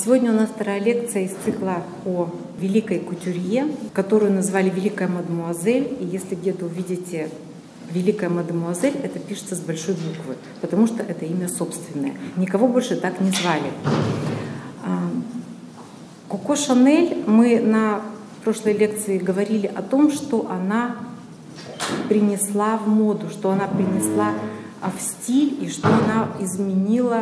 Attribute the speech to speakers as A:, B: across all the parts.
A: Сегодня у нас вторая лекция из цикла о великой кутюрье, которую назвали «Великая мадемуазель». И если где-то увидите «Великая мадемуазель», это пишется с большой буквы, потому что это имя собственное. Никого больше так не звали. Коко Шанель, мы на прошлой лекции говорили о том, что она принесла в моду, что она принесла в стиль, и что она изменила,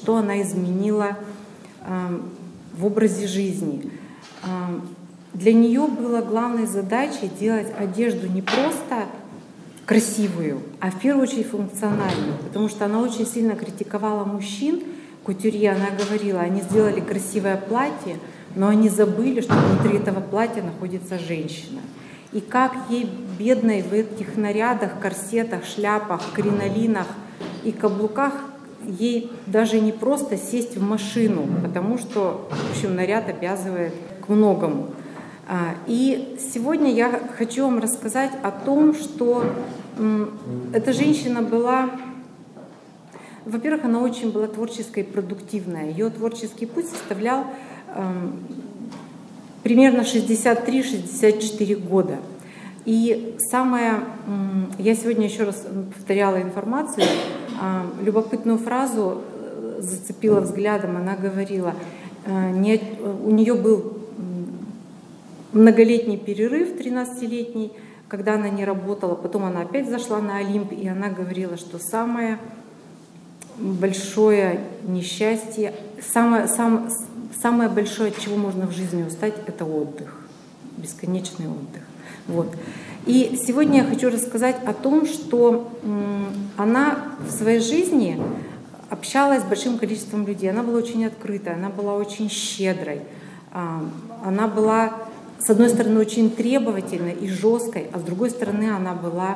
A: в образе жизни. Для нее было главной задачей делать одежду не просто красивую, а в первую очередь функциональную, потому что она очень сильно критиковала мужчин. Кутюрье, она говорила, они сделали красивое платье, но они забыли, что внутри этого платья находится женщина. И как ей, бедной, в этих нарядах, корсетах, шляпах, кринолинах и каблуках, ей даже не просто сесть в машину, потому что, в общем, наряд обязывает к многому. И сегодня я хочу вам рассказать о том, что эта женщина была, во-первых, она очень была творческая и продуктивная. Ее творческий путь составлял примерно 63-64 года. И я сегодня еще раз повторяла информацию, любопытную фразу зацепила взглядом, она говорила, у нее был многолетний перерыв, 13-летний, когда она не работала, потом она опять зашла на Олимп, и она говорила, что самое большое несчастье, самое большое, от чего можно в жизни устать, это отдых, бесконечный отдых. Вот. И сегодня я хочу рассказать о том, что она в своей жизни общалась с большим количеством людей. Она была очень открытой, она была очень щедрой, она была, с одной стороны, очень требовательной и жесткой, а с другой стороны, она была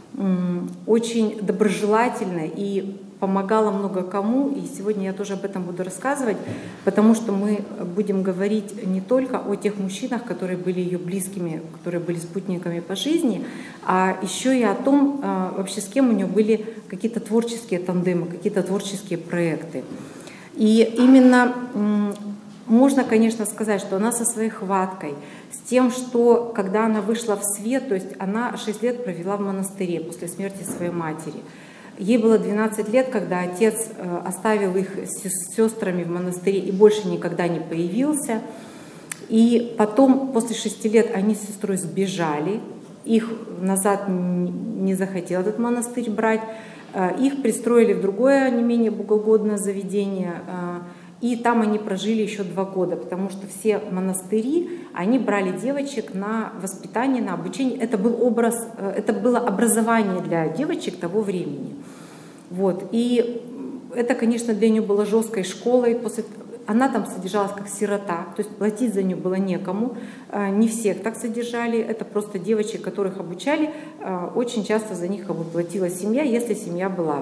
A: очень доброжелательной и помогала много кому. И сегодня я тоже об этом буду рассказывать, потому что мы будем говорить не только о тех мужчинах, которые были ее близкими, которые были спутниками по жизни, а еще и о том, вообще с кем у нее были какие-то творческие тандемы, какие-то творческие проекты. И именно можно, конечно, сказать, что она со своей хваткой, с тем, что когда она вышла в свет, то есть она 6 лет провела в монастыре после смерти своей матери. Ей было 12 лет, когда отец оставил их с сестрами в монастыре и больше никогда не появился. И потом, после 6 лет, они с сестрой сбежали. Их назад не захотел этот монастырь брать. Их пристроили в другое, не менее богоугодное заведение. И там они прожили еще 2 года, потому что все монастыри, они брали девочек на воспитание, на обучение. Это было образование для девочек того времени. Вот. И это, конечно, для нее было жесткой школой. Она там содержалась как сирота, то есть платить за нее было некому. Не всех так содержали, это просто девочек, которых обучали. Очень часто за них платила семья, если семья была.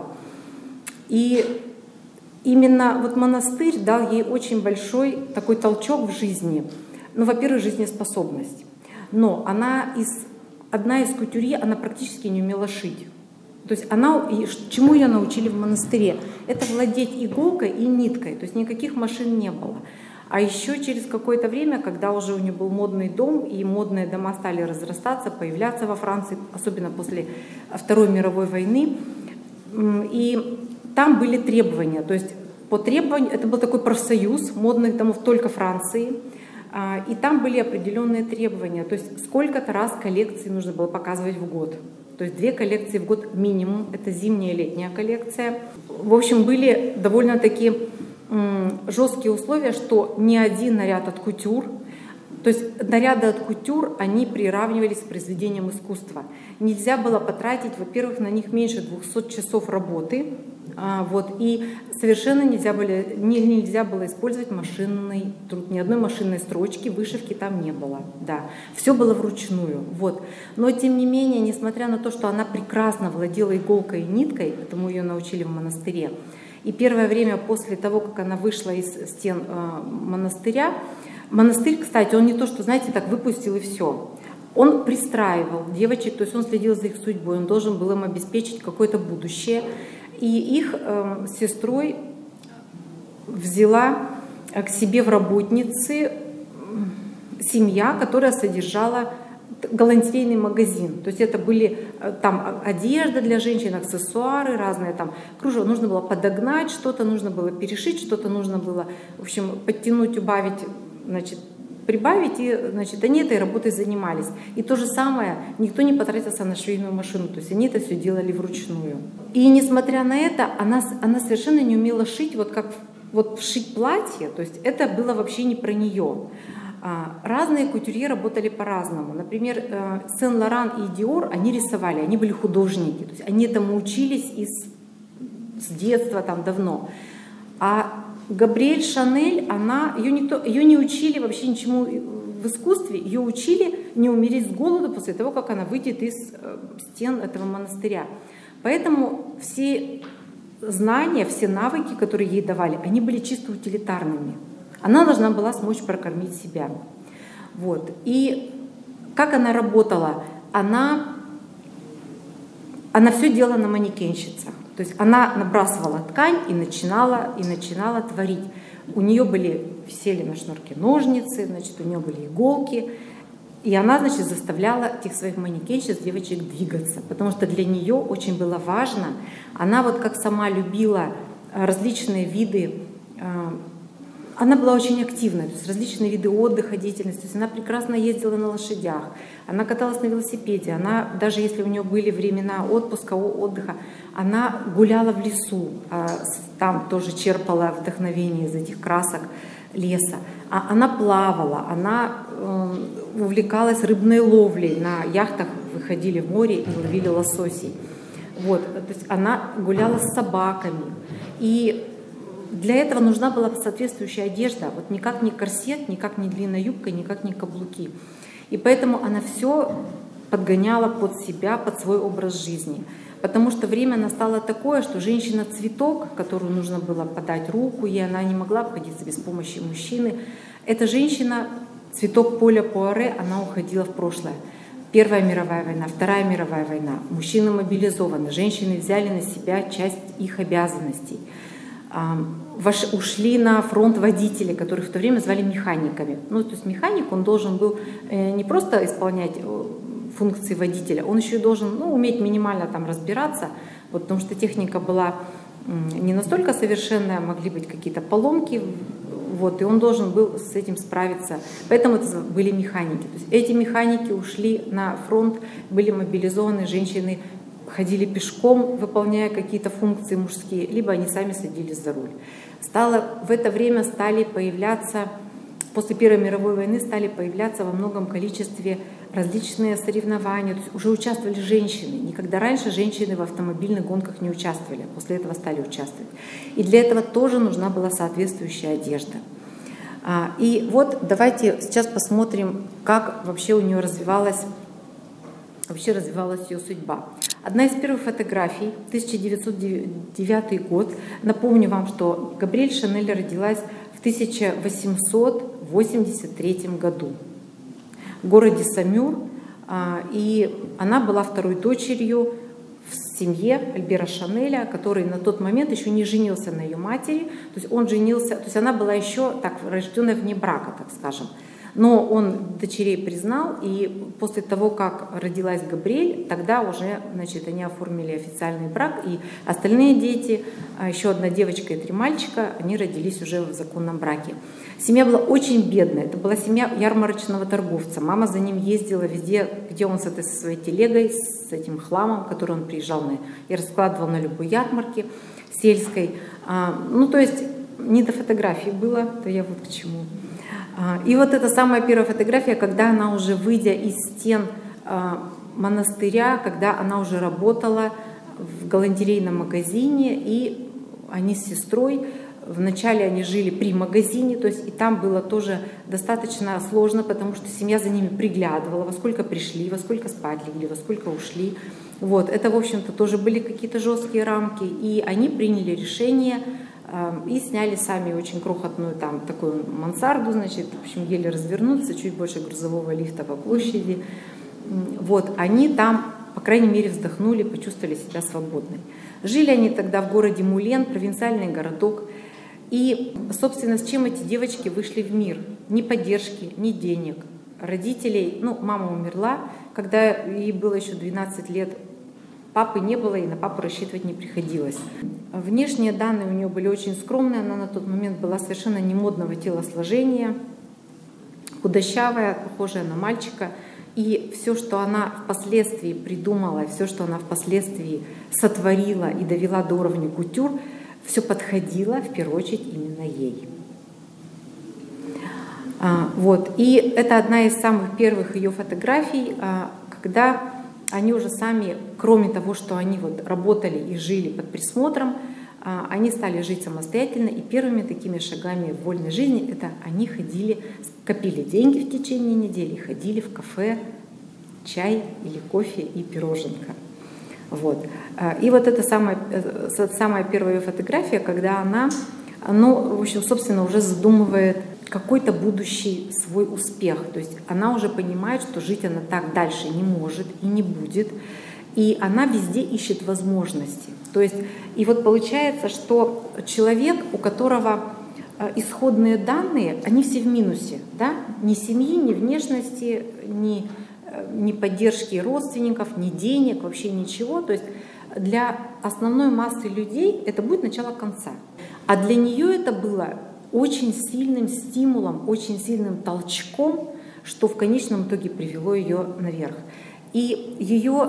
A: И именно вот монастырь дал ей очень большой такой толчок в жизни. Ну, во-первых, жизнеспособность. Но одна из кутюрье, она практически не умела шить. То есть чему ее научили в монастыре? Это владеть иголкой и ниткой, то есть никаких машин не было. А еще через какое-то время, когда уже у нее был модный дом, и модные дома стали разрастаться, появляться во Франции, особенно после Второй мировой войны, и там были требования, то есть по требованию, это был такой профсоюз модных домов только Франции, и там были определенные требования, то есть сколько-то раз коллекции нужно было показывать в год. То есть 2 коллекции в год минимум, это зимняя и летняя коллекция. В общем, были довольно-таки жесткие условия, что ни один наряд от кутюр, то есть наряды от кутюр, они приравнивались к произведениям искусства. Нельзя было потратить, во-первых, на них меньше 200 часов работы, вот, и совершенно нельзя было использовать машинный труд. Ни одной машинной строчки, вышивки там не было. Да. Все было вручную. Вот. Но тем не менее, несмотря на то, что она прекрасно владела иголкой и ниткой, этому ее научили в монастыре, и первое время после того, как она вышла из стен монастыря, монастырь, кстати, он не то, что, знаете, так выпустил и все. Он пристраивал девочек, то есть он следил за их судьбой, он должен был им обеспечить какое-то будущее. И их с сестрой взяла к себе в работницы семья, которая содержала галантерейный магазин. То есть это были там одежда для женщин, аксессуары разные, там кружево. Нужно было подогнать что-то, нужно было перешить, что-то нужно было, в общем, подтянуть, убавить, значит, прибавить, и, значит, они этой работой занимались. И то же самое, никто не потратился на швейную машину, то есть они это все делали вручную. И несмотря на это, она совершенно не умела шить, вот как вот шить платье, то есть это было вообще не про нее. Разные кутюрье работали по-разному. Например, Сен-Лоран и Диор, они рисовали, они были художники, то есть они этому учились с детства, там давно. А Габриэль Шанель, ее не учили вообще ничему в искусстве, ее учили не умереть с голоду после того, как она выйдет из стен этого монастыря. Поэтому все знания, все навыки, которые ей давали, они были чисто утилитарными. Она должна была смочь прокормить себя. Вот. И как она работала? Она все делала на манекенщицах. То есть она набрасывала ткань и начинала творить. У нее висели на шнурке ножницы, значит, у нее были иголки. И она, значит, заставляла этих своих манекенщиц, девочек, двигаться. Потому что для нее очень было важно. Она вот как сама любила различные виды. Она была очень активной, то есть различные виды отдыха, деятельности. То есть она прекрасно ездила на лошадях, она каталась на велосипеде, она, даже если у нее были времена отпуска, отдыха, она гуляла в лесу, там тоже черпала вдохновение из этих красок леса. Она плавала, она увлекалась рыбной ловлей, на яхтах выходили в море и ловили лососей. Вот, то есть она гуляла с собаками. И для этого нужна была соответствующая одежда, вот никак не корсет, никак не длинная юбка, никак не каблуки. И поэтому она все подгоняла под себя, под свой образ жизни. Потому что время настало такое, что женщина-цветок, которую нужно было подать руку, и она не могла обходиться без помощи мужчины, эта женщина, цветок поля Пуаре, она уходила в прошлое. Первая мировая война, Вторая мировая война, мужчины мобилизованы, женщины взяли на себя часть их обязанностей. Ушли на фронт водители, которых в то время звали механиками. Ну, то есть механик, он должен был не просто исполнять функции водителя, он еще и должен уметь минимально там разбираться, вот, потому что техника была не настолько совершенная, могли быть какие-то поломки, вот, и он должен был с этим справиться. Поэтому это были механики. То есть эти механики ушли на фронт, были мобилизованы, женщины ходили пешком, выполняя какие-то функции мужские, либо они сами садились за руль. В это время стали появляться, после Первой мировой войны стали появляться во многом количестве различные соревнования, то есть уже участвовали женщины. Никогда раньше женщины в автомобильных гонках не участвовали, а после этого стали участвовать. И для этого тоже нужна была соответствующая одежда. И вот давайте сейчас посмотрим, как вообще у нее развивалась ее судьба. Одна из первых фотографий, 1909 год. Напомню вам, что Габриэль Шанель родилась в 1883 году в городе Самюр. И она была второй дочерью в семье Альбера Шанеля, который на тот момент еще не женился на ее матери. То есть он женился, то есть она была еще так рожденная вне брака, так скажем. Но он дочерей признал, и после того, как родилась Габриэль, тогда уже, значит, они оформили официальный брак, и остальные дети, еще одна девочка и 3 мальчика, они родились уже в законном браке. Семья была очень бедная, это была семья ярмарочного торговца. Мама за ним ездила везде, где он со своей телегой, с этим хламом, который он приезжал и раскладывал на любой ярмарке сельской. Ну, то есть не до фотографий было, то я вот к чему. И вот это самая первая фотография, когда она уже, выйдя из стен монастыря, когда она уже работала в галантерейном магазине, и они с сестрой, вначале они жили при магазине, то есть и там было тоже достаточно сложно, потому что семья за ними приглядывала, во сколько пришли, во сколько спать легли, во сколько ушли. Вот, это, в общем-то, тоже были какие-то жесткие рамки, и они приняли решение и сняли сами очень крохотную там такую мансарду, значит, в общем, еле развернуться, чуть больше грузового лифта по площади. Вот, они там, по крайней мере, вздохнули, почувствовали себя свободной. Жили они тогда в городе Мулен, провинциальный городок, И, собственно, с чем эти девочки вышли в мир? Ни поддержки, ни денег. Родителей, ну, мама умерла, когда ей было еще 12 лет, папы не было, и на папу рассчитывать не приходилось. Внешние данные у нее были очень скромные, она на тот момент была совершенно не модного телосложения, худощавая, похожая на мальчика. И все, что она впоследствии придумала, все, что она впоследствии сотворила и довела до уровня кутюр, все подходило в первую очередь именно ей. Вот. И это одна из самых первых ее фотографий, когда они уже сами, кроме того, что они вот работали и жили под присмотром, они стали жить самостоятельно, и первыми такими шагами в вольной жизни это они ходили, копили деньги в течение недели, ходили в кафе, чай или кофе и пироженка. Вот. И вот это самая первая ее фотография, когда она, ну, в общем, собственно, уже задумывает какой-то будущий свой успех. То есть она уже понимает, что жить она так дальше не может и не будет. И она везде ищет возможности. То есть, и вот получается, что человек, у которого исходные данные, они все в минусе. Да? Ни семьи, ни внешности, ни поддержки родственников, ни денег, вообще ничего. То есть для основной массы людей это будет начало конца. А для нее это было очень сильным стимулом, очень сильным толчком, что в конечном итоге привело ее наверх. И ее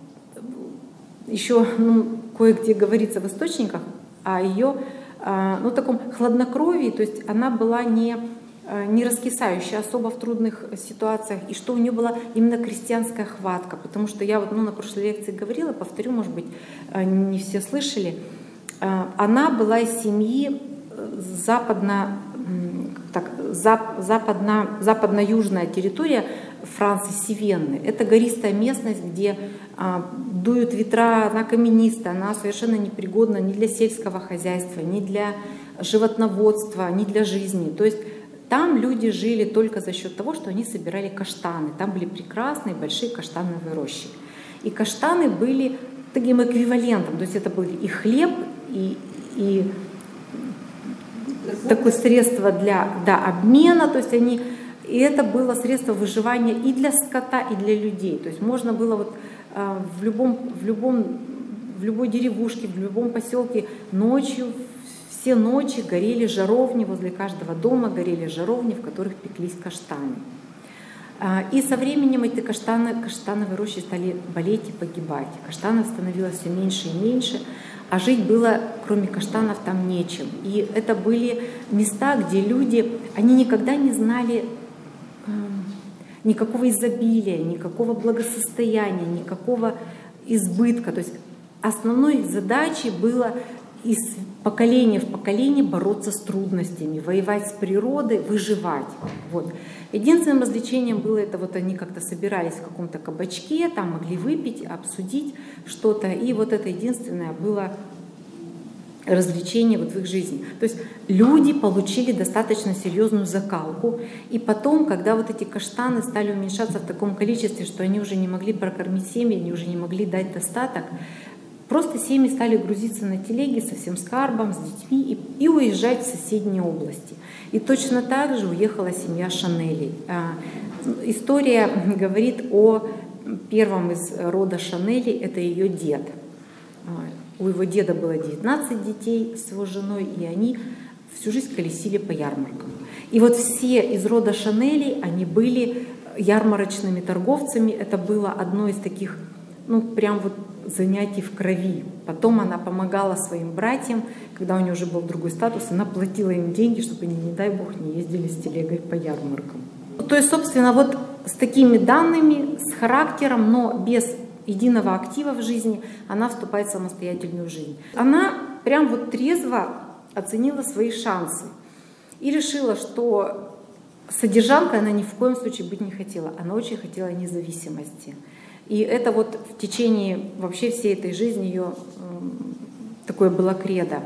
A: еще кое-где говорится в источниках о ее таком хладнокровии, то есть она была не раскисающая особо в трудных ситуациях, и что у нее была именно крестьянская хватка, потому что я вот на прошлой лекции говорила, повторю, может быть, не все слышали, она была из семьи западно-южная территория Франции, Сивенны. Это гористая местность, где дуют ветра, она каменистая, она совершенно непригодна ни для сельского хозяйства, ни для животноводства, ни для жизни. То есть там люди жили только за счет того, что они собирали каштаны. Там были прекрасные большие каштановые рощи. И каштаны были таким эквивалентом, то есть это были и хлеб, и такое средство для обмена, то есть и это было средство выживания и для скота, и для людей. То есть можно было вот в любой деревушке, в любом поселке ночью, все ночи горели жаровни, возле каждого дома горели жаровни, в которых пеклись каштаны. И со временем эти каштановые рощи стали болеть и погибать. Каштанов становилось все меньше и меньше, а жить было, кроме каштанов, там нечем. И это были места, где люди, они никогда не знали никакого изобилия, никакого благосостояния, никакого избытка. То есть основной их задачей было из поколения в поколение бороться с трудностями, воевать с природой, выживать. Вот. Единственным развлечением было это, вот они как-то собирались в каком-то кабачке, там могли выпить, обсудить что-то, и вот это единственное было развлечение вот в их жизни. То есть люди получили достаточно серьезную закалку, и потом, когда вот эти каштаны стали уменьшаться в таком количестве, что они уже не могли прокормить семьи, они уже не могли дать достаток, просто семьи стали грузиться на телеги со всем скарбом, с детьми и уезжать в соседние области. И точно так же уехала семья Шанелей. История говорит о первом из рода Шанелей, это ее дед. У его деда было 19 детей с его женой, и они всю жизнь колесили по ярмаркам. И вот все из рода Шанелей, они были ярмарочными торговцами. Это было одно из таких, прям вот занятий в крови. Потом она помогала своим братьям, когда у нее уже был другой статус, она платила им деньги, чтобы они, не дай бог, не ездили с телегой по ярмаркам. То есть, собственно, вот с такими данными, с характером, но без единого актива в жизни, она вступает в самостоятельную жизнь. Она прям вот трезво оценила свои шансы и решила, что содержанкой она ни в коем случае быть не хотела. Она очень хотела независимости. И это вот в течение вообще всей этой жизни ее такое было кредо.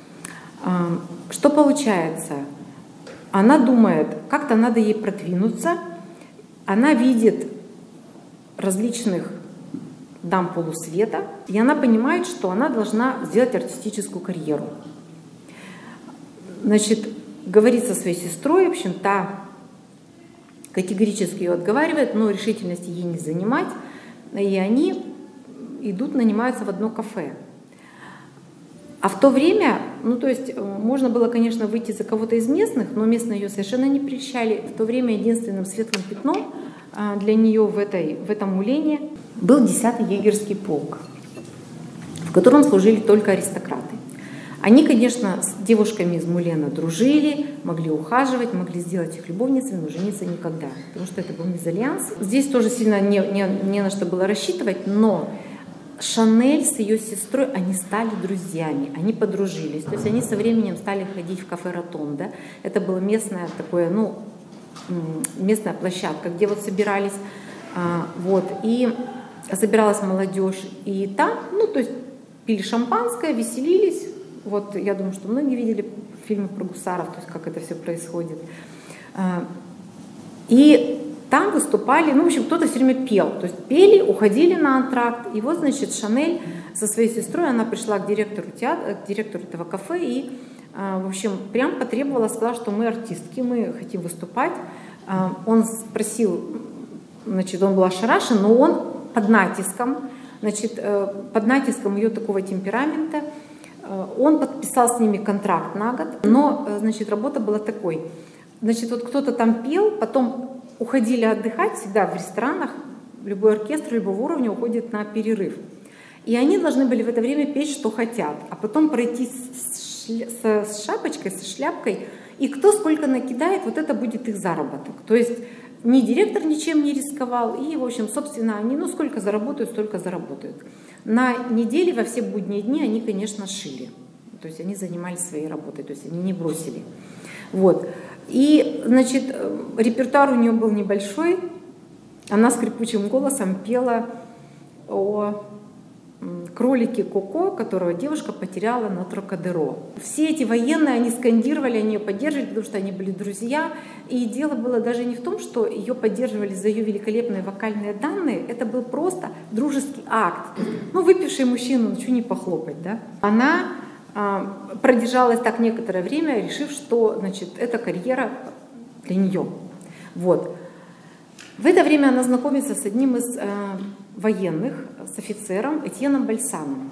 A: Что получается? Она думает, как-то надо ей продвинуться. Она видит различных дам полусвета, и она понимает, что она должна сделать артистическую карьеру. значит, говорит со своей сестрой, в общем, та категорически ее отговаривает, но решительности ей не занимать, и они идут, нанимаются в одно кафе. А в то время, ну то есть можно было, конечно, выйти за кого-то из местных, но местные ее совершенно не прельщали. В то время единственным светлым пятном для нее в этом Мулене был 10-й егерский полк, в котором служили только аристократы. Они, конечно, с девушками из Мулена дружили, могли ухаживать, могли сделать их любовницами, но жениться никогда, потому что это был мезальянс. Здесь тоже сильно не на что было рассчитывать, но Шанель с ее сестрой, они стали друзьями, они подружились. То есть они со временем стали ходить в кафе «Ротонда». Это было местное такое, ну, местная площадка, где вот собирались, вот, и собиралась молодежь. И там, ну, то есть пили шампанское, веселились. Вот я думаю, что многие видели фильмы про гусаров, то есть как это все происходит. И там выступали, ну, в общем, кто-то все время пел. То есть пели, уходили на антракт. И вот, значит, Шанель со своей сестрой, она пришла к директору театра, к директору этого кафе и, в общем, прям потребовала, сказала, что мы артистки, мы хотим выступать. Он спросил, значит, он был ошарашен, но он под натиском, значит, под натиском ее такого темперамента, он подписал с ними контракт на год, но, значит, работа была такой. Значит, вот кто-то там пел, потом уходили отдыхать, всегда в ресторанах, любой оркестр любого уровня уходит на перерыв. И они должны были в это время петь, что хотят, а потом пройти с шапочкой, со шляпкой, и кто сколько накидает, вот это будет их заработок. То есть ни директор ничем не рисковал, и, в общем, собственно, они, ну, сколько заработают, столько заработают. На неделе, во все будние дни они, конечно, шили. То есть они занимались своей работой, то есть они не бросили. Вот. И, значит, репертуар у нее был небольшой. Она скрипучим голосом пела о кролике Коко, которого девушка потеряла на Трокадеро. Все эти военные, они скандировали, они ее поддерживали, потому что они были друзья. И дело было даже не в том, что ее поддерживали за ее великолепные вокальные данные, это был просто дружеский акт. Ну, выпивший мужчина, ну, чего не похлопать, да? Она продержалась так некоторое время, решив, что, значит, это карьера для нее. Вот. В это время она знакомится с одним из военных, с офицером Этьеном Бальсаном.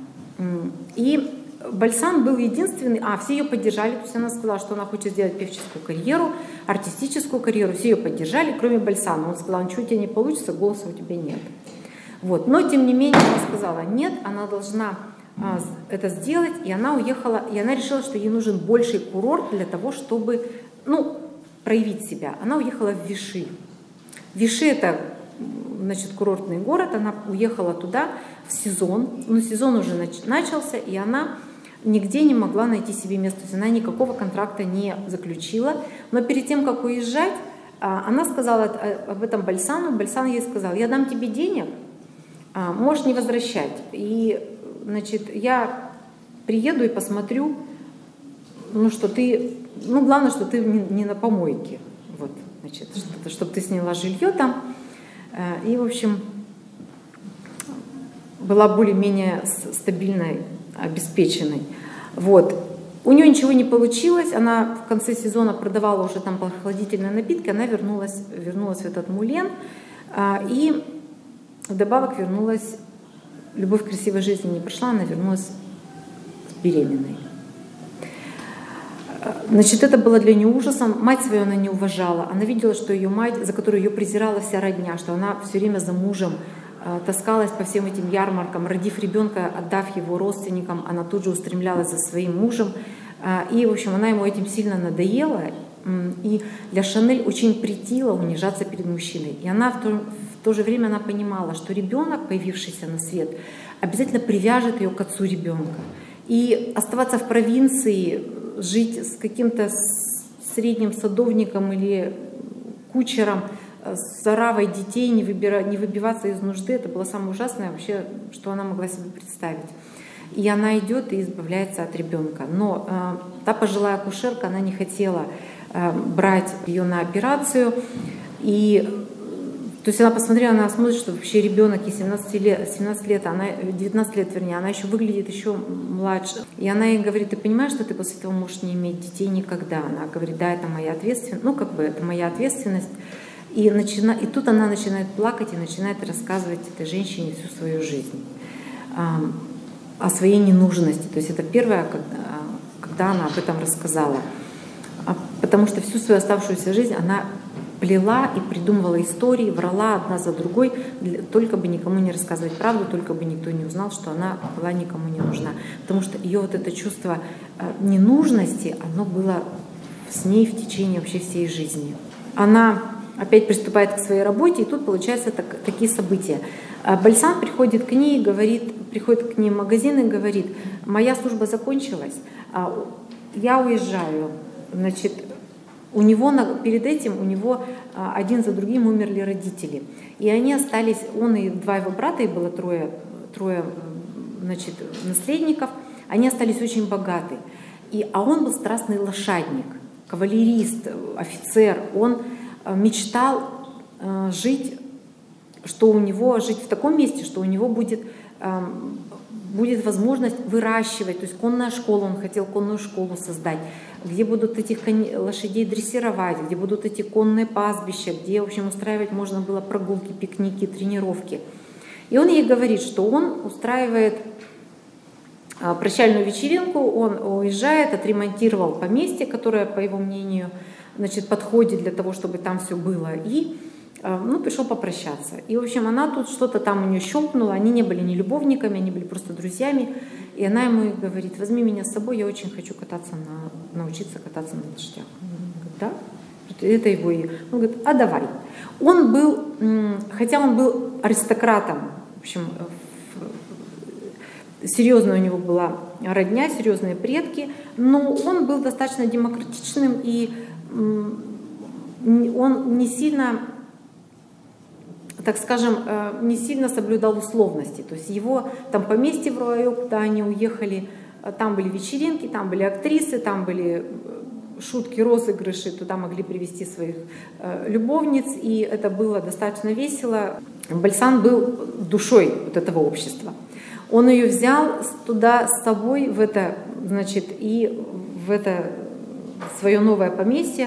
A: И Бальсан был единственный, все ее поддержали, то есть она сказала, что она хочет сделать певческую карьеру, артистическую карьеру, все ее поддержали, кроме Бальсана. Он сказал, ничего у тебя не получится, голоса у тебя нет. Вот. Но, тем не менее, она сказала, нет, она должна это сделать, и она уехала, и она решила, что ей нужен больший курорт для того, чтобы, ну, проявить себя. Она уехала в Виши. Виши — это, значит, курортный город, она уехала туда в сезон, но сезон уже начался, и она нигде не могла найти себе место, то есть она никакого контракта не заключила, но перед тем, как уезжать, она сказала об этом Бальсану, Бальсан ей сказал, я дам тебе денег, можешь не возвращать, и, значит, я приеду и посмотрю, ну, что ты, ну, главное, что ты не на помойке, вот, значит, чтобы ты сняла жилье там, и, в общем, была более-менее стабильной, обеспеченной. Вот. У нее ничего не получилось, она в конце сезона продавала уже там прохладительные напитки, она вернулась в этот Мулен, и вдобавок вернулась, любовь к красивой жизни не прошла, она вернулась беременной. Значит, это было для нее ужасом. Мать свою она не уважала. Она видела, что ее мать, за которую ее презирала вся родня, что она все время за мужем таскалась по всем этим ярмаркам, родив ребенка, отдав его родственникам, она тут же устремлялась за своим мужем. И, в общем, она ему этим сильно надоела. И для Шанель очень претило унижаться перед мужчиной. И она в то же время она понимала, что ребенок, появившийся на свет, обязательно привяжет ее к отцу ребенка. И оставаться в провинции, жить с каким-то средним садовником или кучером, с оравой детей, не выбиваться из нужды, это было самое ужасное вообще, что она могла себе представить. И она идет и избавляется от ребенка. Но та пожилая акушерка, она не хотела брать ее на операцию. И То есть она посмотрела, она смотрит, что вообще ребенок ей 17 лет, она 19 лет, вернее, она еще выглядит еще младше. И она ей говорит: ты понимаешь, что ты после этого можешь не иметь детей никогда? Она говорит: да, это моя ответственность, ну как бы это моя ответственность. И тут она начинает плакать и начинает рассказывать этой женщине всю свою жизнь о своей ненужности. То есть это первое, когда она об этом рассказала. Потому что всю свою оставшуюся жизнь она плела и придумывала истории, врала одна за другой, только бы никому не рассказывать правду, только бы никто не узнал, что она была никому не нужна. Потому что ее вот это чувство ненужности, оно было с ней в течение вообще всей жизни. Она опять приступает к своей работе, и тут получаются такие события. Бальсан приходит к ней, приходит к ней в магазин и говорит: моя служба закончилась, я уезжаю. Значит, перед этим у него один за другим умерли родители. И они остались, он и два его брата, и было трое значит, наследников, они остались очень богаты. А он был страстный лошадник, кавалерист, офицер. Он мечтал жить в таком месте, что у него будет возможность выращивать, то есть конная школа, он хотел конную школу создать, где будут этих лошадей дрессировать, где будут эти конные пастбища, где, в общем, устраивать можно было прогулки, пикники, тренировки. И он ей говорит, что он устраивает прощальную вечеринку, он уезжает, отремонтировал поместье, которое, по его мнению, значит, подходит для того, чтобы там все было, и пришел попрощаться. И, в общем, она тут что-то там у нее щелкнула, они не были ни любовниками, они были просто друзьями. И она ему говорит: возьми меня с собой, я очень хочу научиться кататься на лошадях. Он говорит: да? Это его. Он говорит: а давай. Хотя он был аристократом, в общем, серьезная у него была родня, серьезные предки, но он был достаточно демократичным, и он не сильно, так скажем, не сильно соблюдал условности. То есть его там поместье в Руайо, куда они уехали, там были вечеринки, там были актрисы, там были шутки, розыгрыши, туда могли привезти своих любовниц, и это было достаточно весело. Бальсан был душой вот этого общества. Он ее взял туда с собой, в это свое новое поместье,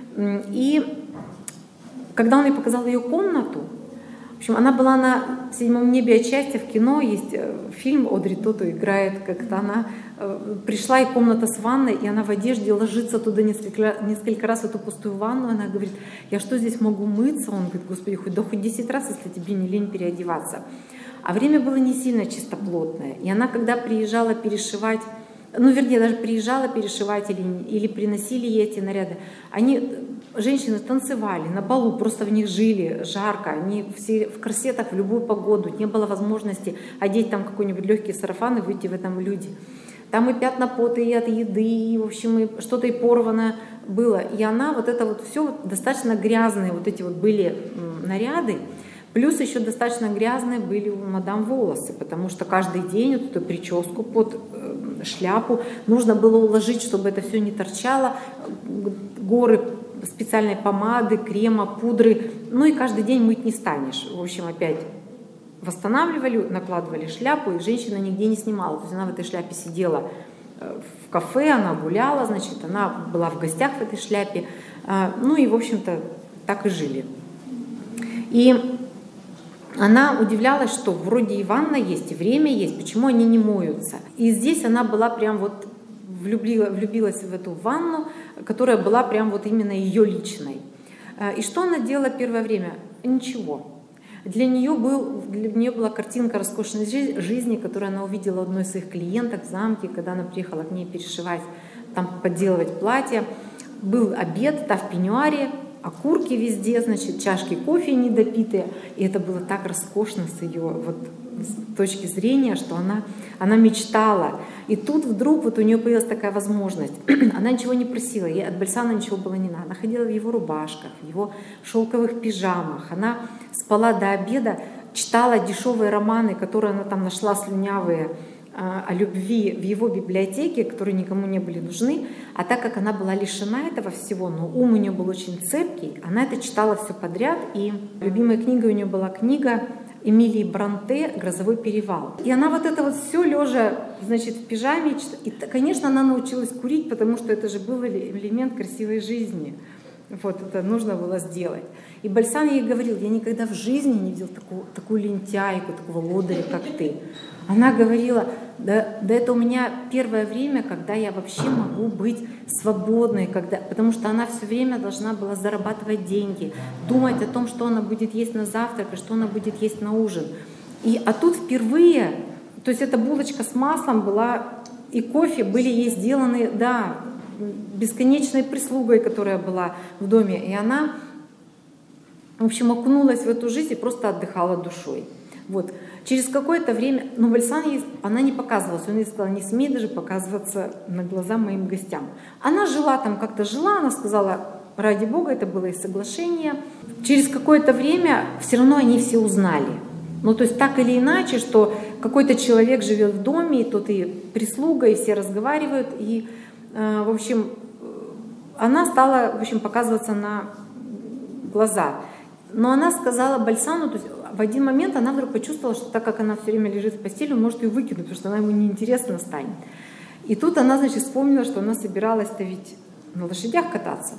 A: и когда он ей показал ее комнату, в общем, она была на «Седьмом небе» отчасти, в кино есть фильм, Одри Тоту играет, как-то она пришла, и комната с ванной, и она в одежде ложится туда несколько раз в эту пустую ванну, она говорит: я что, здесь могу мыться? Он говорит: господи, хоть 10 раз, если тебе не лень переодеваться. А время было не сильно чистоплотное, и она, когда приезжала перешивать, даже приезжала перешивать или приносили ей эти наряды, женщины танцевали на балу, просто в них жили, жарко, они все в корсетах в любую погоду, не было возможности одеть там какой-нибудь легкий сарафан и выйти в этом люди. Там и пятна пота, и от еды, и, в общем, и что-то и порвано было. И она вот это вот все достаточно грязные вот эти вот были наряды. Плюс еще достаточно грязные были у мадам волосы, потому что каждый день вот эту прическу под шляпу нужно было уложить, чтобы это все не торчало. Горы специальной помады, крема, пудры. И каждый день мыть не станешь. В общем, опять восстанавливали, накладывали шляпу, и женщина нигде не снимала. То есть она в этой шляпе сидела в кафе, она гуляла, значит, она была в гостях в этой шляпе. И, в общем-то, так и жили. И она удивлялась, что вроде и ванна есть, и время есть, почему они не моются. И здесь она была прям вот влюбилась в эту ванну, которая была прям вот именно ее личной. И что она делала первое время? Ничего. Для нее была картинка роскошной жизни, которую она увидела у одной из своих клиенток в замке, когда она приехала к ней перешивать, там подделывать платье. Был обед, та в пеньюаре, окурки везде, значит, чашки кофе недопитые. И это было так роскошно с ее точки зрения, что она мечтала. И тут вдруг вот у нее появилась такая возможность. Она ничего не просила, ей от Бальсана ничего было не надо. Она ходила в его рубашках, в его шелковых пижамах. Она спала до обеда, читала дешевые романы, которые она там нашла слюнявые о любви в его библиотеке, которые никому не были нужны. А так как она была лишена этого всего, но ум у нее был очень цепкий, она это читала все подряд. И любимой книгой у нее была книга Эмилии Бронте «Грозовой перевал». И она вот это вот все лежа, значит, в пижаме. И, конечно, она научилась курить, потому что это же был элемент красивой жизни. Вот это нужно было сделать. И Бальсан ей говорил: я никогда в жизни не видел такую лентяйку, такого лодыря, как ты. Она говорила: да это у меня первое время, когда я вообще могу быть свободной, потому что она все время должна была зарабатывать деньги, думать о том, что она будет есть на завтрак и что она будет есть на ужин. А тут впервые, то есть эта булочка с маслом была, и кофе были ей сделаны, да, бесконечной прислугой, которая была в доме. И она, в общем, окунулась в эту жизнь и просто отдыхала душой. Вот. Через какое-то время, Бальсан она не показывалась, он ей сказал: не смей даже показываться на глаза моим гостям. Она жила там, как-то жила, она сказала: ради Бога, это было и соглашение. Через какое-то время все равно они все узнали. То есть так или иначе, что какой-то человек живет в доме, и тот и прислуга, и все разговаривают, и в общем, она стала, в общем, показываться на глаза. Но она сказала Бальсану, то есть в один момент она вдруг почувствовала, что так как она все время лежит в постели, он может ее выкинуть, потому что она ему неинтересна станет. И тут она, значит, вспомнила, что она собиралась-то ведь на лошадях кататься,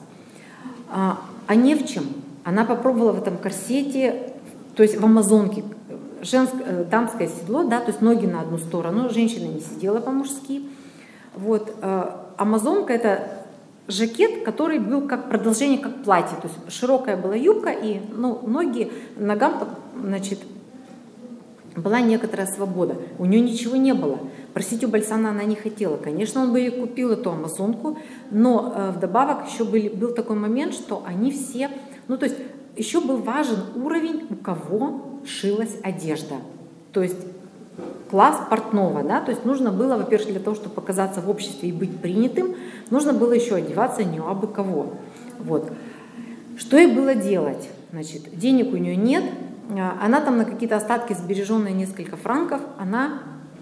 A: а не в чем. Она попробовала в этом корсете, то есть в амазонке, дамское седло, да, то есть ноги на одну сторону, женщина не сидела по-мужски. Вот. Амазонка — это жакет, который был как продолжение, как платье, то есть широкая была юбка, и ноги, ногам, значит, была некоторая свобода. У нее ничего не было. Просить у Бальсана она не хотела. Конечно, он бы ей купил эту амазонку, но вдобавок еще был такой момент, что они все, то есть еще был важен уровень, у кого шилась одежда. То есть класс портного, да, то есть нужно было, во-первых, для того, чтобы показаться в обществе и быть принятым, нужно было еще одеваться не абы кого. Вот. Что ей было делать? Значит, денег у нее нет, она там на какие-то остатки, сбереженные несколько франков, она,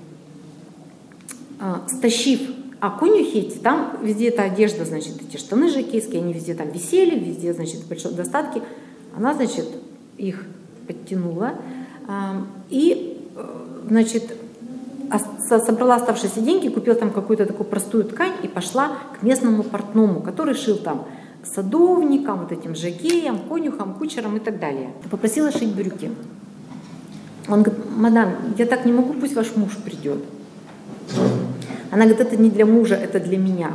A: стащив конюхи эти, там везде эта одежда, значит, эти штаны жакейские, они везде там висели, везде, значит, большие достатки, она, значит, их подтянула и, значит, собрала оставшиеся деньги, купила там какую-то такую простую ткань и пошла к местному портному, который шил там садовникам, вот этим жокеям, конюхам, кучерам и так далее. Попросила шить брюки. Он говорит: мадам, я так не могу, пусть ваш муж придет. Она говорит: это не для мужа, это для меня.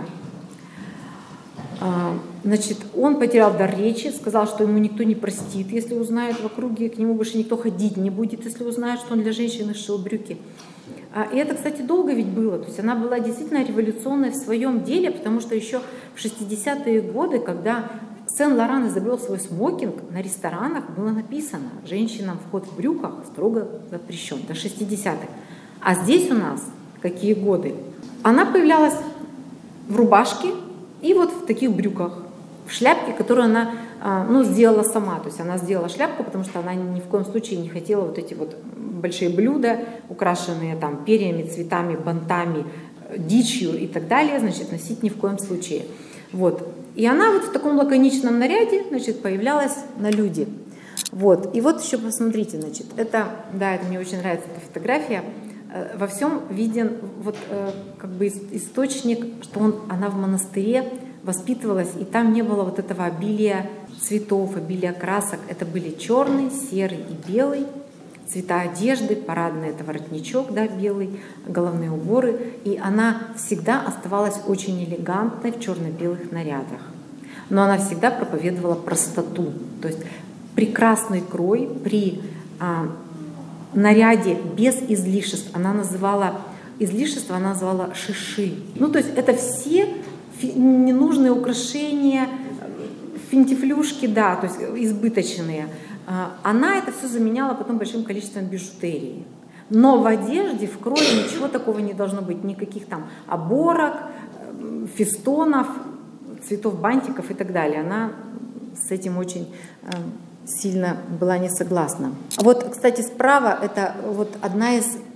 A: Значит, он потерял дар речи, сказал, что ему никто не простит, если узнает в округе, к нему больше никто ходить не будет, если узнает, что он для женщины шил брюки. И это, кстати, долго ведь было, то есть она была действительно революционной в своем деле, потому что еще в 60-е годы, когда Сен-Лоран изобрел свой смокинг, на ресторанах было написано: женщинам вход в брюках строго запрещен, до 60-х. А здесь у нас какие годы? Она появлялась в рубашке и вот в таких брюках, в шляпке, которую она сделала сама. То есть она сделала шляпку, потому что она ни в коем случае не хотела вот эти вот большие блюда, украшенные там перьями, цветами, бантами, дичью и так далее, значит, носить ни в коем случае. Вот. И она вот в таком лаконичном наряде, значит, появлялась на люди. Вот. И вот еще посмотрите, значит, это мне очень нравится эта фотография. Во всем виден вот как бы источник, что она в монастыре воспитывалась, и там не было вот этого обилия цветов, обилия красок. Это были черный, серый и белый цвета одежды, парадный — это воротничок, да, белый, головные уборы. И она всегда оставалась очень элегантной в черно-белых нарядах. Но она всегда проповедовала простоту, то есть прекрасный крой при наряде без излишеств. Она называла излишества, она называла шиши. То есть это все ненужные украшения, финтифлюшки, да, то есть избыточные. Она это все заменяла потом большим количеством бижутерии. Но в одежде, в крое ничего такого не должно быть. Никаких там оборок, фестонов, цветов бантиков и так далее. Она с этим очень сильно была не согласна. Вот, кстати, справа это вот одна из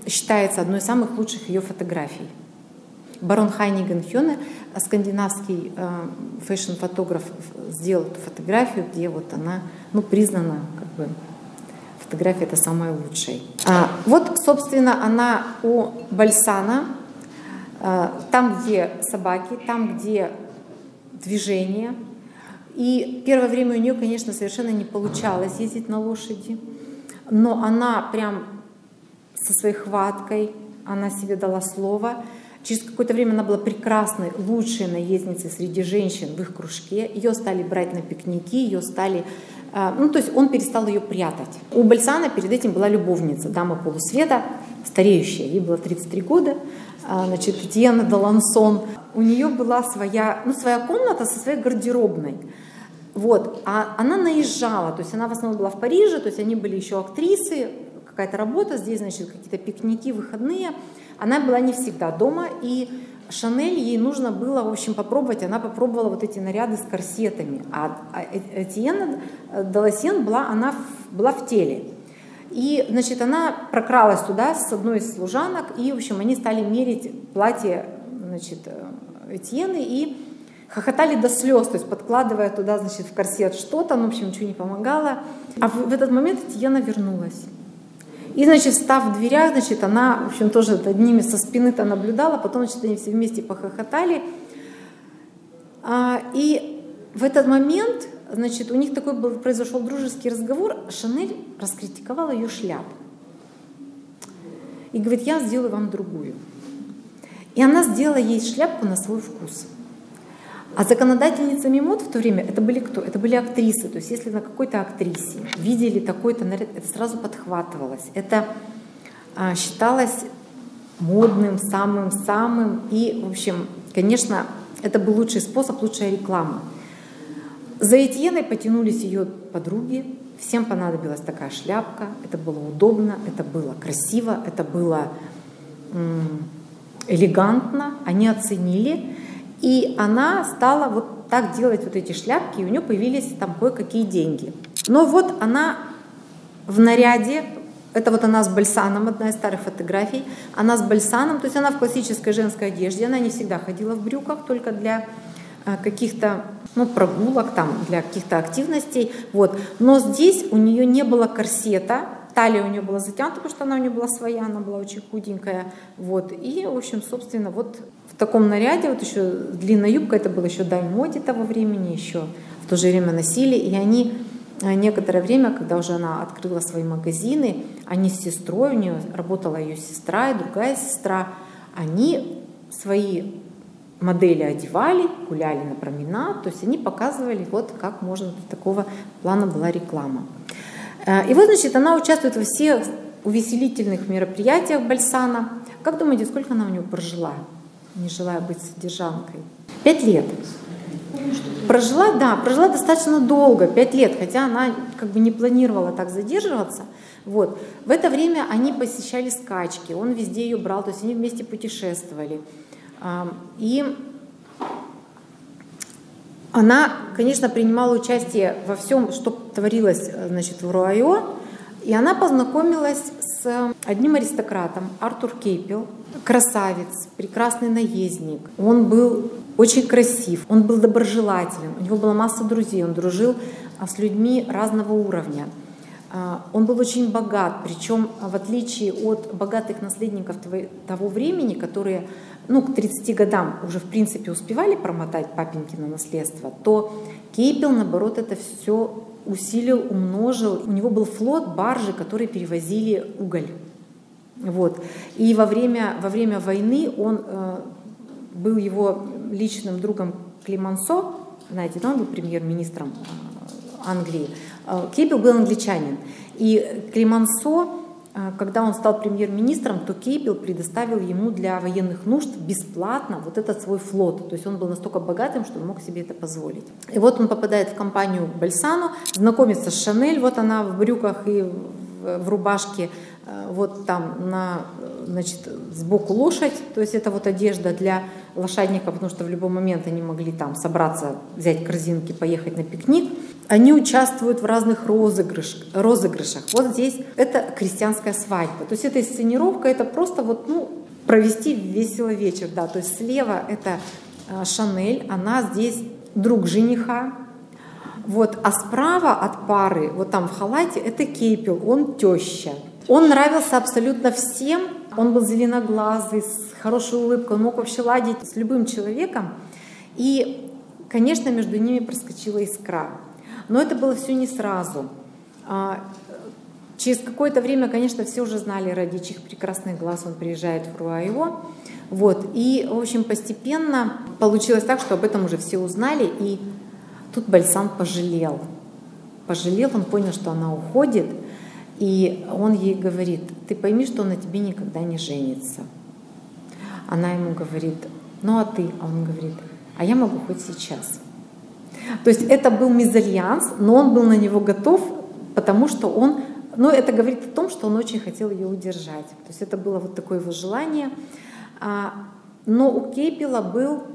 A: считается одной из самых лучших ее фотографий. Барон Хайниген Хёне, скандинавский фэшн-фотограф, сделал эту фотографию, где вот она, ну, признана, как бы, фотография это самая лучшая. Вот, собственно, она у Бальсана, там, где собаки, там, где движение. И первое время у нее, конечно, совершенно не получалось ездить на лошади, но она прям со своей хваткой, она себе дала слово. Через какое-то время она была прекрасной, лучшей наездницей среди женщин в их кружке. Ее стали брать на пикники, ее стали... Ну, то есть он перестал ее прятать. У Бальсана перед этим была любовница, дама полусвета, стареющая, ей было 33 года, значит, Этьен d'Alençon. У нее была своя комната со своей гардеробной. Вот. А она наезжала, то есть она в основном была в Париже, то есть они были еще актрисы, какая-то работа, здесь, значит, какие-то пикники, выходные. Она была не всегда дома, и Шанель ей нужно было, в общем, попробовать. Она попробовала вот эти наряды с корсетами, а Этьен d'Alençon была в теле. И, значит, она прокралась туда с одной из служанок, и, в общем, они стали мерить платье, значит, Этьены и хохотали до слез, то есть подкладывая туда, значит, в корсет что-то, ну, в общем, ничего не помогало. А в этот момент Этьена вернулась. И, значит, став в дверях, значит, она, в общем, тоже над ними со спины-то наблюдала, потом, значит, они все вместе похохотали. И в этот момент, значит, у них такой произошел дружеский разговор, Шанель раскритиковала ее шляпу. И говорит, я сделаю вам другую. И она сделала ей шляпку на свой вкус. А законодательницами мод в то время это были кто? Это были актрисы. То есть если на какой-то актрисе видели такой-то наряд, это сразу подхватывалось. Это считалось модным, самым-самым. И, в общем, конечно, это был лучший способ, лучшая реклама. За Этьеной потянулись ее подруги. Всем понадобилась такая шляпка. Это было удобно, это было красиво, это было элегантно. Они оценили. И она стала вот так делать вот эти шляпки, и у нее появились там кое-какие деньги. Но вот она в наряде, это вот она с Бальсаном, одна из старых фотографий, она с Бальсаном, то есть она в классической женской одежде, она не всегда ходила в брюках, только для каких-то, ну, прогулок, там, для каких-то активностей. Вот. Но здесь у нее не было корсета, талия у нее была затянута, потому что она у нее была своя, она была очень худенькая. Вот. И, в общем, собственно, вот в таком наряде, вот еще длинная юбка, это было еще дань моде того времени, еще в то же время носили. И они некоторое время, когда уже она открыла свои магазины, они с сестрой, у нее работала ее сестра и другая сестра, они свои модели одевали, гуляли на променад, то есть они показывали, вот как можно, такого плана была реклама. И вот, значит, она участвует во всех увеселительных мероприятиях Бальсана. Как думаете, сколько она у него прожила, не желая быть содержанкой? 5 лет. Прожила достаточно долго, 5 лет, хотя она как бы не планировала так задерживаться. Вот. В это время они посещали скачки, он везде ее брал, то есть они вместе путешествовали. И она, конечно, принимала участие во всем, что творилось, значит, в Руайо, и она познакомилась с одним аристократом, Артур Кейпел, красавец, прекрасный наездник. Он был очень красив, он был доброжелателен, у него была масса друзей, он дружил с людьми разного уровня. Он был очень богат, причем в отличие от богатых наследников того времени, которые, ну, к 30 годам уже в принципе успевали промотать папенькино наследство, то Кейпел, наоборот, это все усилил, умножил. У него был флот, баржи, которые перевозили уголь. Вот. И во время войны он был его личным другом Клемансо, знаете, он был премьер-министром Англии. Кейпел был англичанин. И Клемансо, когда он стал премьер-министром, то Кейпел предоставил ему для военных нужд бесплатно вот этот свой флот. То есть он был настолько богатым, что он мог себе это позволить. И вот он попадает в компанию Бальсано, знакомится с Шанель, вот она в брюках и в рубашке, вот там значит, сбоку лошадь, то есть это вот одежда для лошадников, потому что в любой момент они могли там собраться, взять корзинки, поехать на пикник. Они участвуют в разных розыгрышах. Вот здесь это крестьянская свадьба. То есть эта сценировка, это просто вот, провести весело вечер, да. То есть слева это Шанель, она здесь друг жениха. Вот, а справа от пары, вот там в халате, это Кейпел, он теща. Он нравился абсолютно всем, он был зеленоглазый, с хорошей улыбкой, он мог вообще ладить с любым человеком. И, конечно, между ними проскочила искра. Но это было все не сразу. Через какое-то время, конечно, все уже знали, ради чьих прекрасных глаз он приезжает в Руайо. Вот. И, в общем, постепенно получилось так, что об этом уже все узнали, и тут Бальсан пожалел. Пожалел, он понял, что она уходит, и он ей говорит: ты пойми, что он на тебе никогда не женится. Она ему говорит: ну а ты? А он говорит: а я могу хоть сейчас. То есть это был мезальянс, но он был на него готов, потому что он, это говорит о том, что он очень хотел ее удержать. То есть это было вот такое его желание. Но у Кейпела был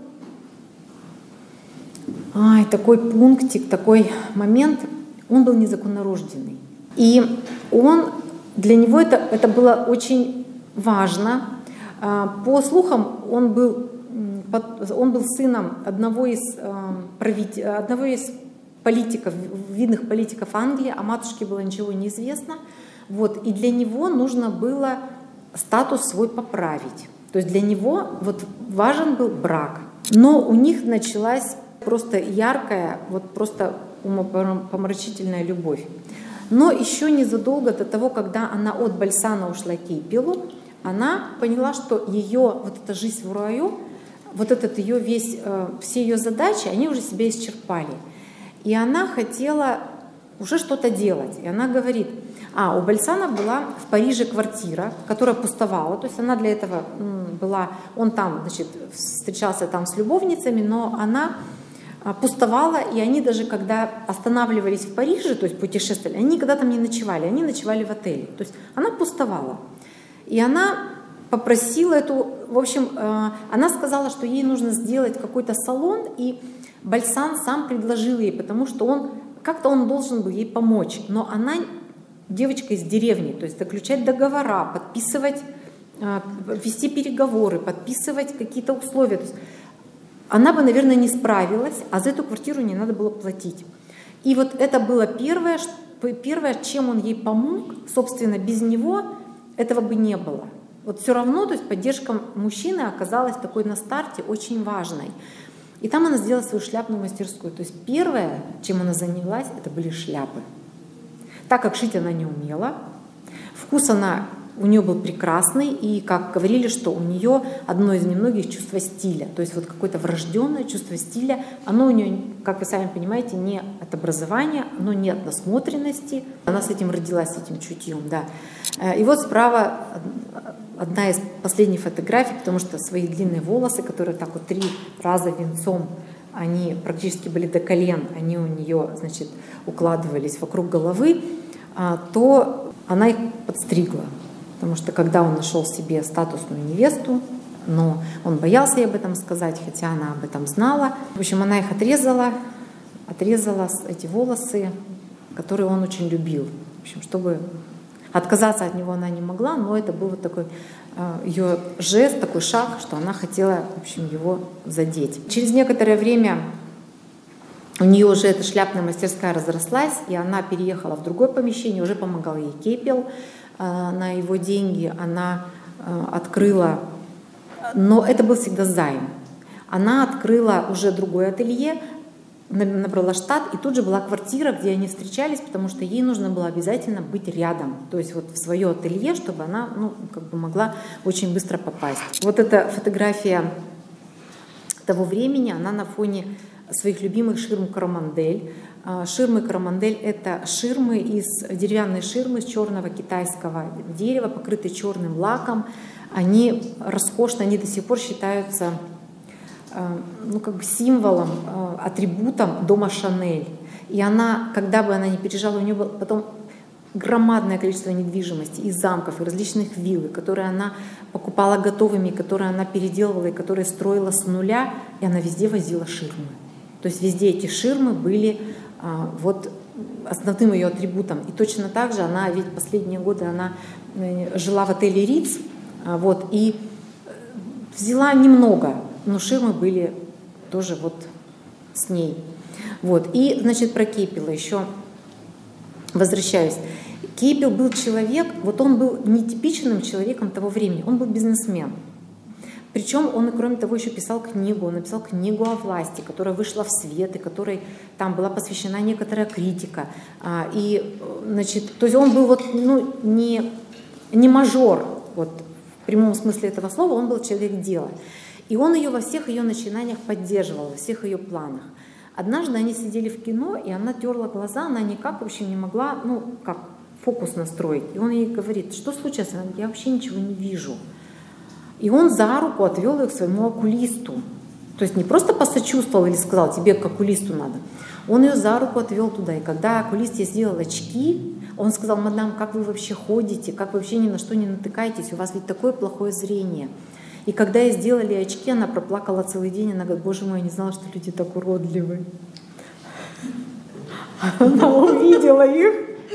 A: такой пунктик, такой момент, он был незаконнорожденный. И для него это было очень важно. По слухам, он был сыном одного из политиков, видных политиков Англии, о матушке было ничего не известно. Вот, и для него нужно было статус свой поправить. То есть для него важен был брак. Но у них началась просто яркая, просто умопомрачительная любовь. Но еще незадолго до того, когда она от Бальсана ушла к Кейпелу, она поняла, что ее эта жизнь в Руайо, все ее задачи, они уже себя исчерпали. И она хотела уже что-то делать. И она говорит: у Бальсана была в Париже квартира, которая пустовала, то есть она для этого он там, встречался там с любовницами, но она пустовала, и они даже когда останавливались в Париже, то есть путешествовали, они никогда там не ночевали, они ночевали в отеле. То есть она пустовала. И она попросила она сказала, что ей нужно сделать какой-то салон, и Бальсан сам предложил ей, потому что он должен был ей помочь. Но она девочка из деревни, то есть заключать договора, подписывать, вести переговоры, подписывать какие-то условия. То есть она бы, наверное, не справилась, а за эту квартиру не надо было платить. И это было первое, чем он ей помог. Собственно, без него этого бы не было. Все равно, то есть поддержка мужчины оказалась такой на старте очень важной. И там она сделала свою шляпную мастерскую. То есть первое, чем она занялась, это были шляпы. Так как шить она не умела, вкус у нее был прекрасный, и, как говорили, что у нее одно из немногих чувства стиля, то есть какое-то врожденное чувство стиля, оно у нее, как вы сами понимаете, не от образования, оно не от насмотренности, она с этим родилась, с этим чутьем, да. И справа одна из последних фотографий, потому что свои длинные волосы, которые так 3 раза венцом, они практически были до колен, они у нее, укладывались вокруг головы, то она их подстригла. Потому что когда он нашел себе статусную невесту, но он боялся ей об этом сказать, хотя она об этом знала. В общем, она их отрезала эти волосы, которые он очень любил. В общем, чтобы отказаться от него она не могла, но это был такой ее жест, такой шаг, что она хотела, в общем, его задеть. Через некоторое время у нее уже эта шляпная мастерская разрослась, и она переехала в другое помещение, уже помогал ей Кейпел на его деньги. Она открыла, но это был всегда займ. Она открыла уже другое ателье, набрала штат, и тут же была квартира, где они встречались, потому что ей нужно было обязательно быть рядом, то есть в свое ателье, чтобы она могла очень быстро попасть. Эта фотография того времени, она на фоне своих любимых ширм Коромандель. Ширмы Коромандель — это деревянные ширмы из черного китайского дерева, покрытые черным лаком. Они роскошны, они до сих пор считаются символом, атрибутом дома Шанель. И она, когда бы она ни переезжала, у нее был потом громадное количество недвижимости, и замков, и различных вилл, которые она покупала готовыми, которые она переделывала, и которые строила с нуля, и она везде возила ширмы. То есть везде эти ширмы были вот основным ее атрибутом. И точно так же она, ведь последние годы она жила в отеле Риц, вот, и взяла немного, но ширмы были тоже вот с ней. Вот. И, значит, про Кейпела еще возвращаюсь. Кейпел был человек, вот он был нетипичным человеком того времени, он был бизнесмен. Причем он, кроме того, еще писал книгу, он написал книгу о власти, которая вышла в свет, и которой там была посвящена некоторая критика. И, значит, то есть он был вот, ну, не мажор, вот, в прямом смысле этого слова, он был человек дела. И он ее во всех ее начинаниях поддерживал, во всех ее планах. Однажды они сидели в кино, и она терла глаза, она никак, в общем, не могла, ну, как, фокус настроить. И он ей говорит: что случилось? Она говорит: я вообще ничего не вижу. И он за руку отвел ее к своему окулисту. То есть не просто посочувствовал или сказал: тебе к окулисту надо. Он ее за руку отвел туда. И когда окулист ей сделал очки, он сказал: мадам, как вы вообще ходите, как вы вообще ни на что не натыкаетесь, у вас ведь такое плохое зрение. И когда ей сделали очки, она проплакала целый день, она говорит: боже мой, я не знала, что люди так уродливы. Она увидела их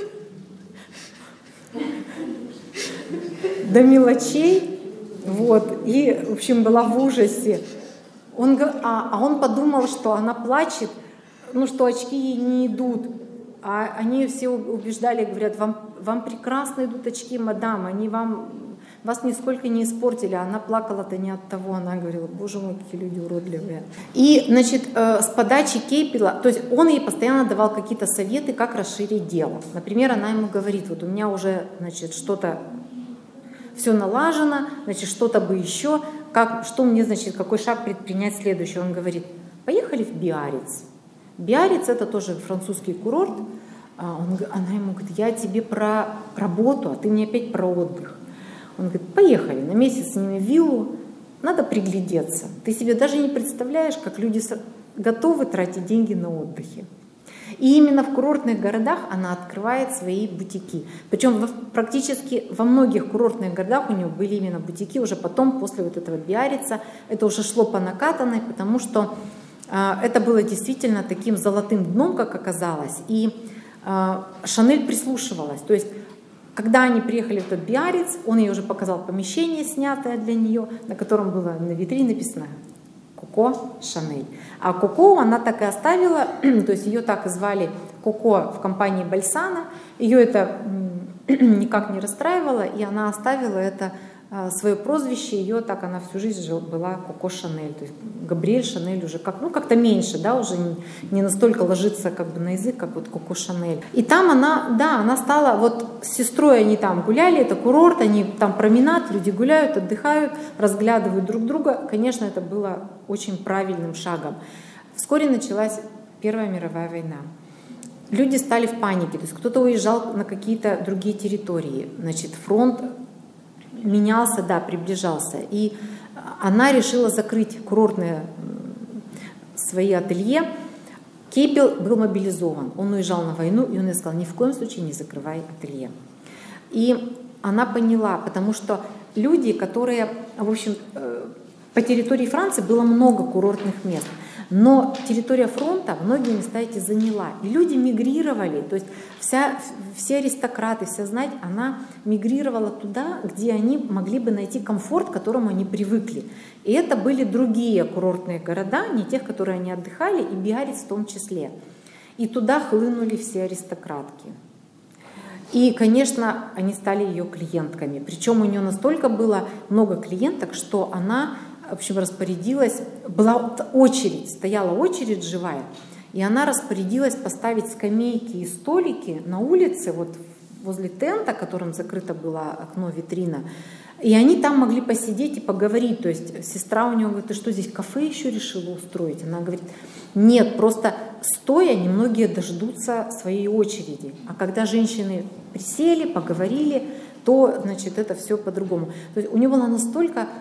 A: до мелочей, вот, и, в общем, была в ужасе. Он подумал, что она плачет, ну, что очки ей не идут. А они все убеждали, говорят: вам прекрасно идут очки, мадам, они вас нисколько не испортили. А она плакала-то не от того, она говорила: боже мой, какие люди уродливые. И, значит, с подачи Кейпела, то есть он ей постоянно давал какие-то советы, как расширить дело. Например, она ему говорит: вот у меня уже, значит, что-то все налажено, значит, что-то бы еще, что мне, значит, какой шаг предпринять следующий. Он говорит: поехали в Биарриц. Биарриц — это тоже французский курорт. Она ему говорит: я тебе про работу, а ты мне опять про отдых. Он говорит: поехали, на месяц снимем виллу, надо приглядеться. Ты себе даже не представляешь, как люди готовы тратить деньги на отдыхе. И именно в курортных городах она открывает свои бутики. Причем практически во многих курортных городах у нее были именно бутики. Уже потом, после вот этого Биаррица, это уже шло по накатанной, потому что это было действительно таким золотым дном, как оказалось. И Шанель прислушивалась. То есть, когда они приехали в этот Биарриц, он ей уже показал помещение, снятое для нее, на котором было на витрине написано «Коко Шанель». А Коко она так и оставила, то есть ее так и звали Коко в компании Бальсана. Ее это никак не расстраивало, и она оставила это свое прозвище, ее так она всю жизнь была Коко Шанель. То есть Габриэль Шанель уже как-то меньше, да, уже не настолько ложится как бы на язык, как вот Коко Шанель. И там она стала, вот с сестрой они там гуляли, это курорт, они там променад, люди гуляют, отдыхают, разглядывают друг друга. Конечно, это было очень правильным шагом. Вскоре началась Первая мировая война. Люди стали в панике, то есть кто-то уезжал на какие-то другие территории, значит, фронт менялся, да, приближался. И она решила закрыть курортные свои ателье. Кейпел был мобилизован, он уезжал на войну, и он ей сказал: ни в коем случае не закрывай ателье. И она поняла, потому что люди, которые, в общем, по территории Франции было много курортных мест, но территория фронта многие места эти заняла. И люди мигрировали, то есть все аристократы, вся знать, она мигрировала туда, где они могли бы найти комфорт, к которому они привыкли. И это были другие курортные города, не тех, которые они отдыхали, и Биарриц в том числе. И туда хлынули все аристократки. И, конечно, они стали ее клиентками. Причем у нее настолько было много клиенток, что она, в общем, распорядилась, была очередь, стояла очередь живая, и она распорядилась поставить скамейки и столики на улице, вот возле тента, которым закрыто было окно, витрина, и они там могли посидеть и поговорить. То есть сестра у нее говорит: ты что, здесь кафе еще решила устроить? Она говорит: нет, просто стоя немногие дождутся своей очереди, а когда женщины присели, поговорили, то, значит, это все по-другому. То есть у нее была настолько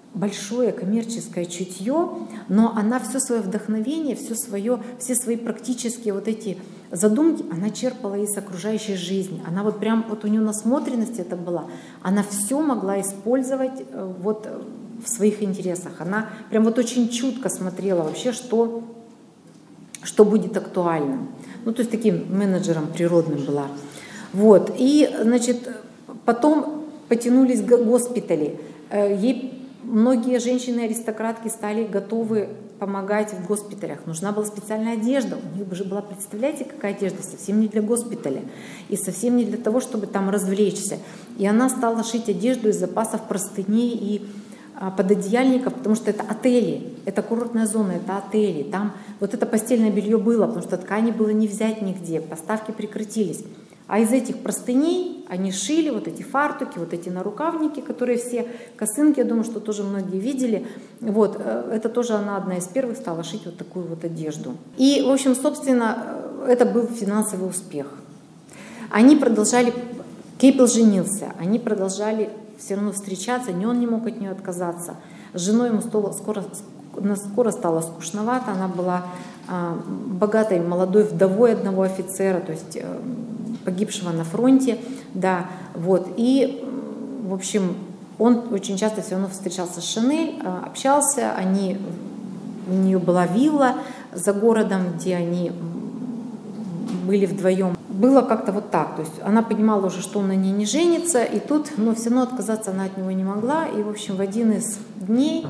A: большое коммерческое чутье, но она все свое вдохновение, все свои практические вот эти задумки, она черпала из окружающей жизни. Она вот прям, вот у нее насмотренность это была, она все могла использовать вот в своих интересах. Она прям вот очень чутко смотрела вообще, что будет актуальным. Ну, то есть таким менеджером природным была. Вот. И, значит, потом потянулись госпитали. Ей многие женщины-аристократки стали готовы помогать в госпиталях. Нужна была специальная одежда. У них уже была, представляете, какая одежда? Совсем не для госпиталя. И совсем не для того, чтобы там развлечься. И она стала шить одежду из запасов простыней и пододеяльников, потому что это отели, это курортная зона, это отели. Там вот это постельное белье было, потому что ткани было не взять нигде, поставки прекратились. А из этих простыней они шили вот эти фартуки, вот эти нарукавники, которые все, косынки, я думаю, что тоже многие видели. Вот, это тоже она одна из первых стала шить вот такую вот одежду. И, в общем, собственно, это был финансовый успех. Они продолжали, Кейпел женился, они продолжали все равно встречаться, ни он не мог от нее отказаться. С женой ему скоро стало скучновато, она была богатой молодой вдовой одного офицера, то есть погибшего на фронте, да, вот, и, в общем, он очень часто все равно встречался с Шанель, общался, у нее была вилла за городом, где они были вдвоем. Было как-то вот так, то есть она понимала уже, что он на ней не женится, и тут, но все равно отказаться она от него не могла, и, в общем, в один из дней,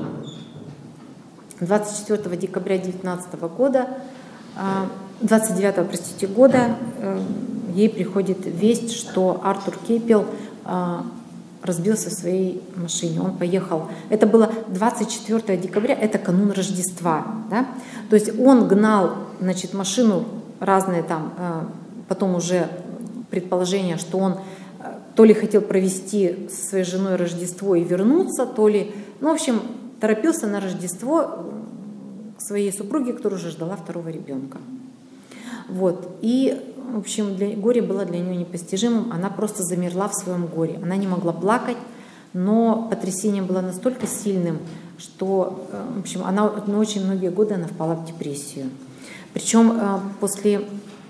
A: 24 декабря 19 года, 29, простите, года, ей приходит весть, что Артур Кейпел разбился в своей машине. Он поехал, это было 24 декабря, это канун Рождества, да? То есть он гнал, значит, машину, разные там, потом уже предположение, что он то ли хотел провести со своей женой Рождество и вернуться, то ли, ну, в общем, торопился на Рождество к своей супруге, которая уже ждала второго ребенка. Вот. И, в общем, горе было для нее непостижимым. Она просто замерла в своем горе. Она не могла плакать, но потрясение было настолько сильным, что, в общем, она на очень многие годы она впала в депрессию. Причем после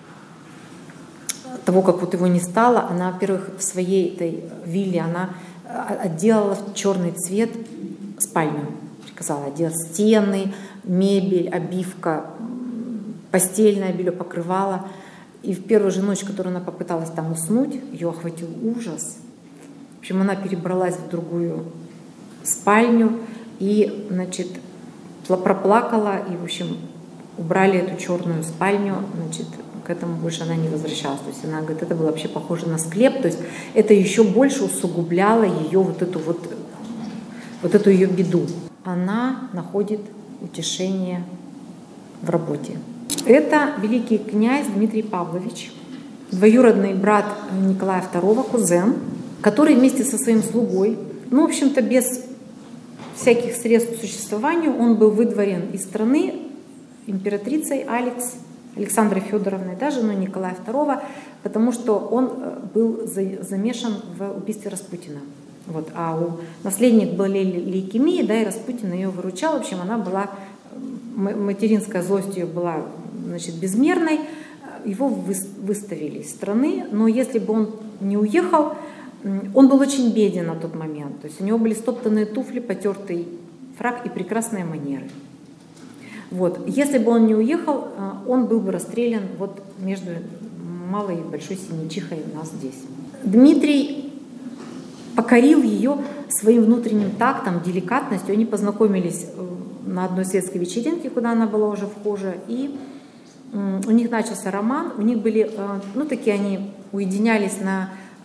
A: того, как вот его не стало, она, во-первых, в своей этой вилле она отделала в черный цвет спальню. Приказала отделать стены, мебель, обивка, постельное белье, покрывало. И в первую же ночь, которую она попыталась там уснуть, ее охватил ужас. В общем, она перебралась в другую спальню и, значит, проплакала, и, в общем, убрали эту черную спальню, значит, к этому больше она не возвращалась. То есть она говорит, это было вообще похоже на склеп, то есть это еще больше усугубляло ее вот эту ее беду. Она находит утешение в работе. Это великий князь Дмитрий Павлович, двоюродный брат Николая II, кузен, который вместе со своим слугой, ну, в общем-то, без всяких средств к существованию, он был выдворен из страны императрицей Александрой Федоровной, да, женой Николая II, потому что он был замешан в убийстве Распутина. Вот, а у наследник был лейкемия, да, и Распутин ее выручал. В общем, она была, материнская злость ее была, значит, безмерной. Его выставили из страны, но если бы он не уехал, он был очень беден на тот момент. То есть у него были стоптанные туфли, потертый фрак и прекрасные манеры. Вот. Если бы он не уехал, он был бы расстрелян вот между Малой и Большой Синичихой у нас здесь. Дмитрий покорил ее своим внутренним тактом, деликатностью. Они познакомились на одной светской вечеринке, куда она была уже вхожа, и у них начался роман. У них были, ну, такие они уединялись на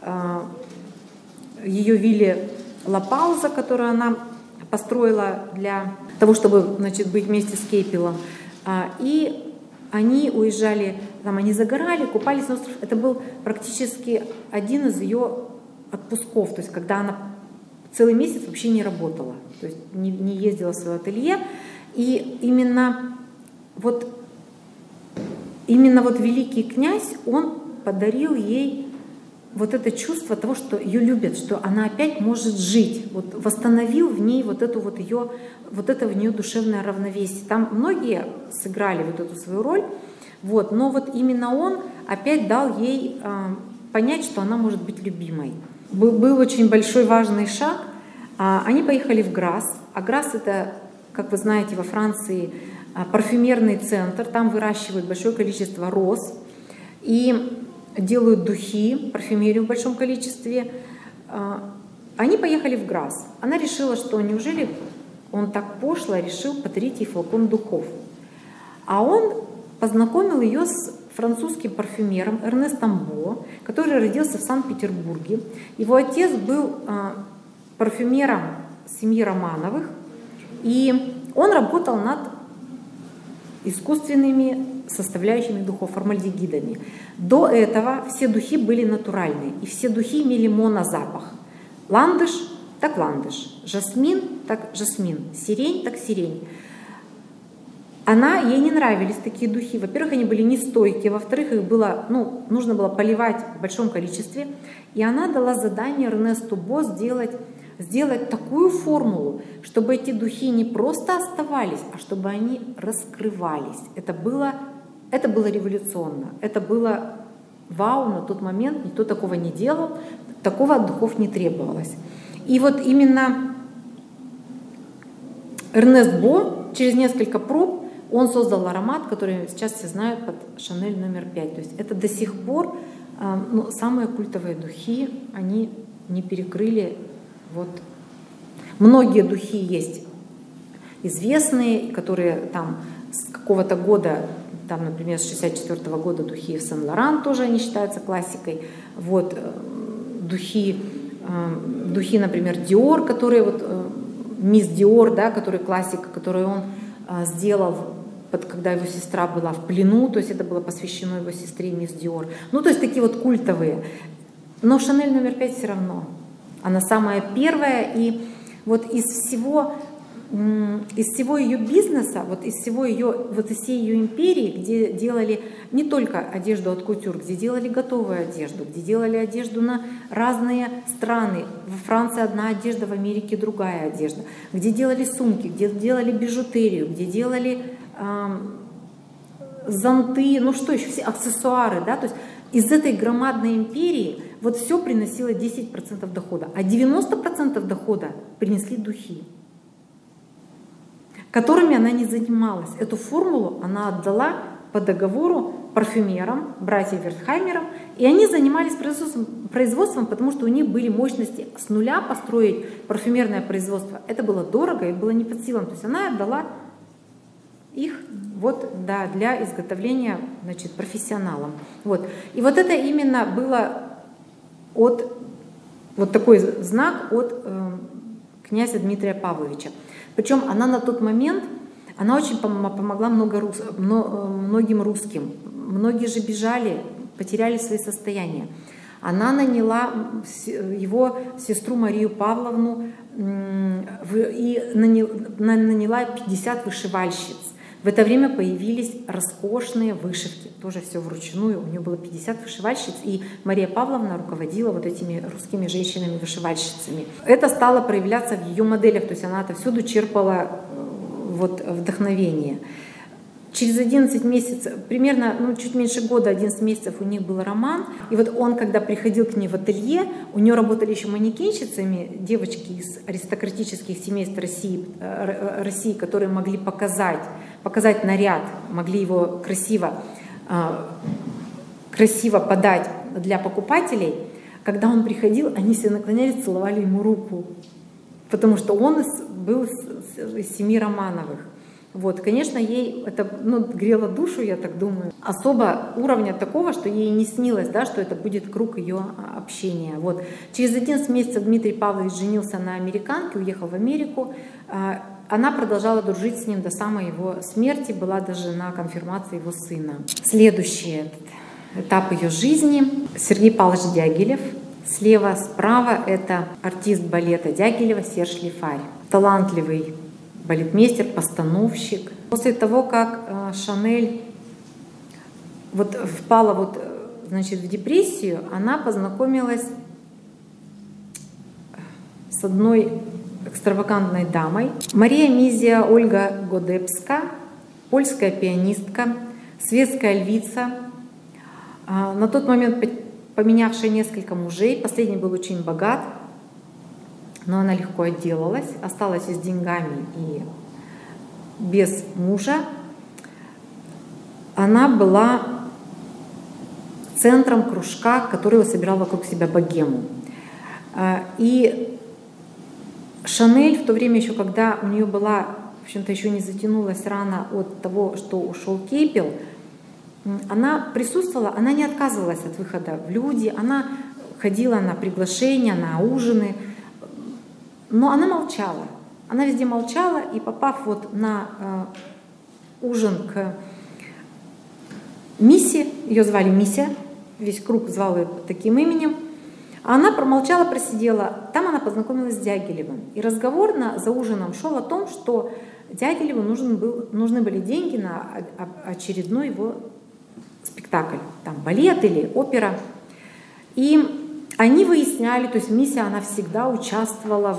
A: ее вилле Ла Пауза, которую она построила для того, чтобы, значит, быть вместе с Кейпелом. И они уезжали, там они загорали, купались на острове. Это был практически один из ее отпусков, то есть когда она целый месяц вообще не работала, то есть не ездила в свое ателье. И именно вот великий князь, он подарил ей вот это чувство того, что ее любят, что она опять может жить, вот восстановил в ней вот эту вот ее, вот это в нее душевное равновесие. Там многие сыграли вот эту свою роль, вот, но вот именно он опять дал ей понять, что она может быть любимой. Был очень большой важный шаг. Они поехали в Грасс, а Грасс — это, как вы знаете, во Франции парфюмерный центр, там выращивают большое количество роз и делают духи, парфюмерию в большом количестве. Они поехали в Грасс. Она решила, что неужели он так пошло решил подарить ей флакон духов. А он познакомил ее с французским парфюмером Эрнестом Бо, который родился в Санкт-Петербурге. Его отец был парфюмером семьи Романовых, и он работал над искусственными составляющими духов, формальдегидами. До этого все духи были натуральные, и все духи имели монозапах. Ландыш — так ландыш, жасмин — так жасмин, сирень — так сирень. Ей не нравились такие духи. Во-первых, они были нестойкие, во-вторых, их было, нужно было поливать в большом количестве. И она дала задание Эрнесту Бо сделать такую формулу, чтобы эти духи не просто оставались, а чтобы они раскрывались. Это было революционно. Это было вау на тот момент, никто такого не делал, такого от духов не требовалось. И вот именно Эрнест Бо через несколько проб он создал аромат, который сейчас все знают под Шанель номер 5. То есть это до сих пор самые культовые духи, они не перекрыли. Вот. Многие духи есть известные, которые там с какого-то года, там, например, с 64 года духи в Сен-Лоран тоже они считаются классикой. Вот. Духи, например, Диор, которые мисс Диор, да, который классика, которую он сделал, когда его сестра была в плену, то есть это было посвящено его сестре мисс Диор. То есть такие вот культовые. Но Шанель номер 5 все равно. Она самая первая, и вот из всего ее бизнеса, из всей ее империи, где делали не только одежду от кутюр, где делали готовую одежду, где делали одежду на разные страны. Во Франции одна одежда, в Америке другая одежда. Где делали сумки, где делали бижутерию, где делали зонты, что еще, все аксессуары, да, то есть из этой громадной империи вот все приносило 10% дохода, а 90% дохода принесли духи, которыми она не занималась. Эту формулу она отдала по договору парфюмерам, братьям Вертхаймерам, и они занимались производством, потому что у них были мощности с нуля построить парфюмерное производство. Это было дорого и было не под силам. То есть она отдала их для изготовления, профессионалам. И вот это именно было такой знак от князя Дмитрия Павловича. Причем она на тот момент, она очень помогла многим русским. Многие же бежали, потеряли свои состояния. Она наняла его сестру Марию Павловну и наняла 50 вышивальщиц. В это время появились роскошные вышивки, тоже все вручную. У нее было 50 вышивальщиц, и Мария Павловна руководила этими русскими женщинами-вышивальщицами. Это стало проявляться в ее моделях, то есть она отовсюду черпала вдохновение. Через 11 месяцев, примерно, чуть меньше года, 11 месяцев у них был роман. И он, когда приходил к ней в ателье, у нее работали еще манекенщицами, девочки из аристократических семейств России, которые могли показать наряд, могли его красиво подать для покупателей. Когда он приходил, они все наклонялись, целовали ему руку, потому что он был из семьи Романовых. Конечно, ей это грело душу, я так думаю. Особо уровня такого, что ей не снилось, да, что это будет круг ее общения. Через 11 месяцев Дмитрий Павлович женился на американке, уехал в Америку. Она продолжала дружить с ним до самой его смерти, была даже на конфирмации его сына. Следующий этап ее жизни. Сергей Павлович Дягилев. Слева, справа это артист балета Дягилева Серж Лифарь. Талантливый балетмейстер, постановщик. После того, как Шанель впала значит, в депрессию, она познакомилась с одной экстравагантной дамой. Мария Мизия Ольга Годебска, польская пианистка, светская львица, на тот момент поменявшая несколько мужей. Последний был очень богат, но она легко отделалась, осталась и с деньгами, и без мужа. Она была центром кружка, который собирал вокруг себя богему. И Шанель в то время еще, когда у нее была, в общем-то, еще не затянулась рана от того, что ушел Кейпел, она присутствовала, она не отказывалась от выхода в люди, она ходила на приглашения, на ужины, но она молчала. Она везде молчала, и попав вот на ужин к Миссе, ее звали Мися, весь круг звал ее таким именем, а она промолчала, просидела. Там она познакомилась с Дягилевым. И разговор за ужином шел о том, что Дягилеву нужны были деньги на очередной его спектакль, там балет или опера. И они выясняли, то есть Мися, она всегда участвовала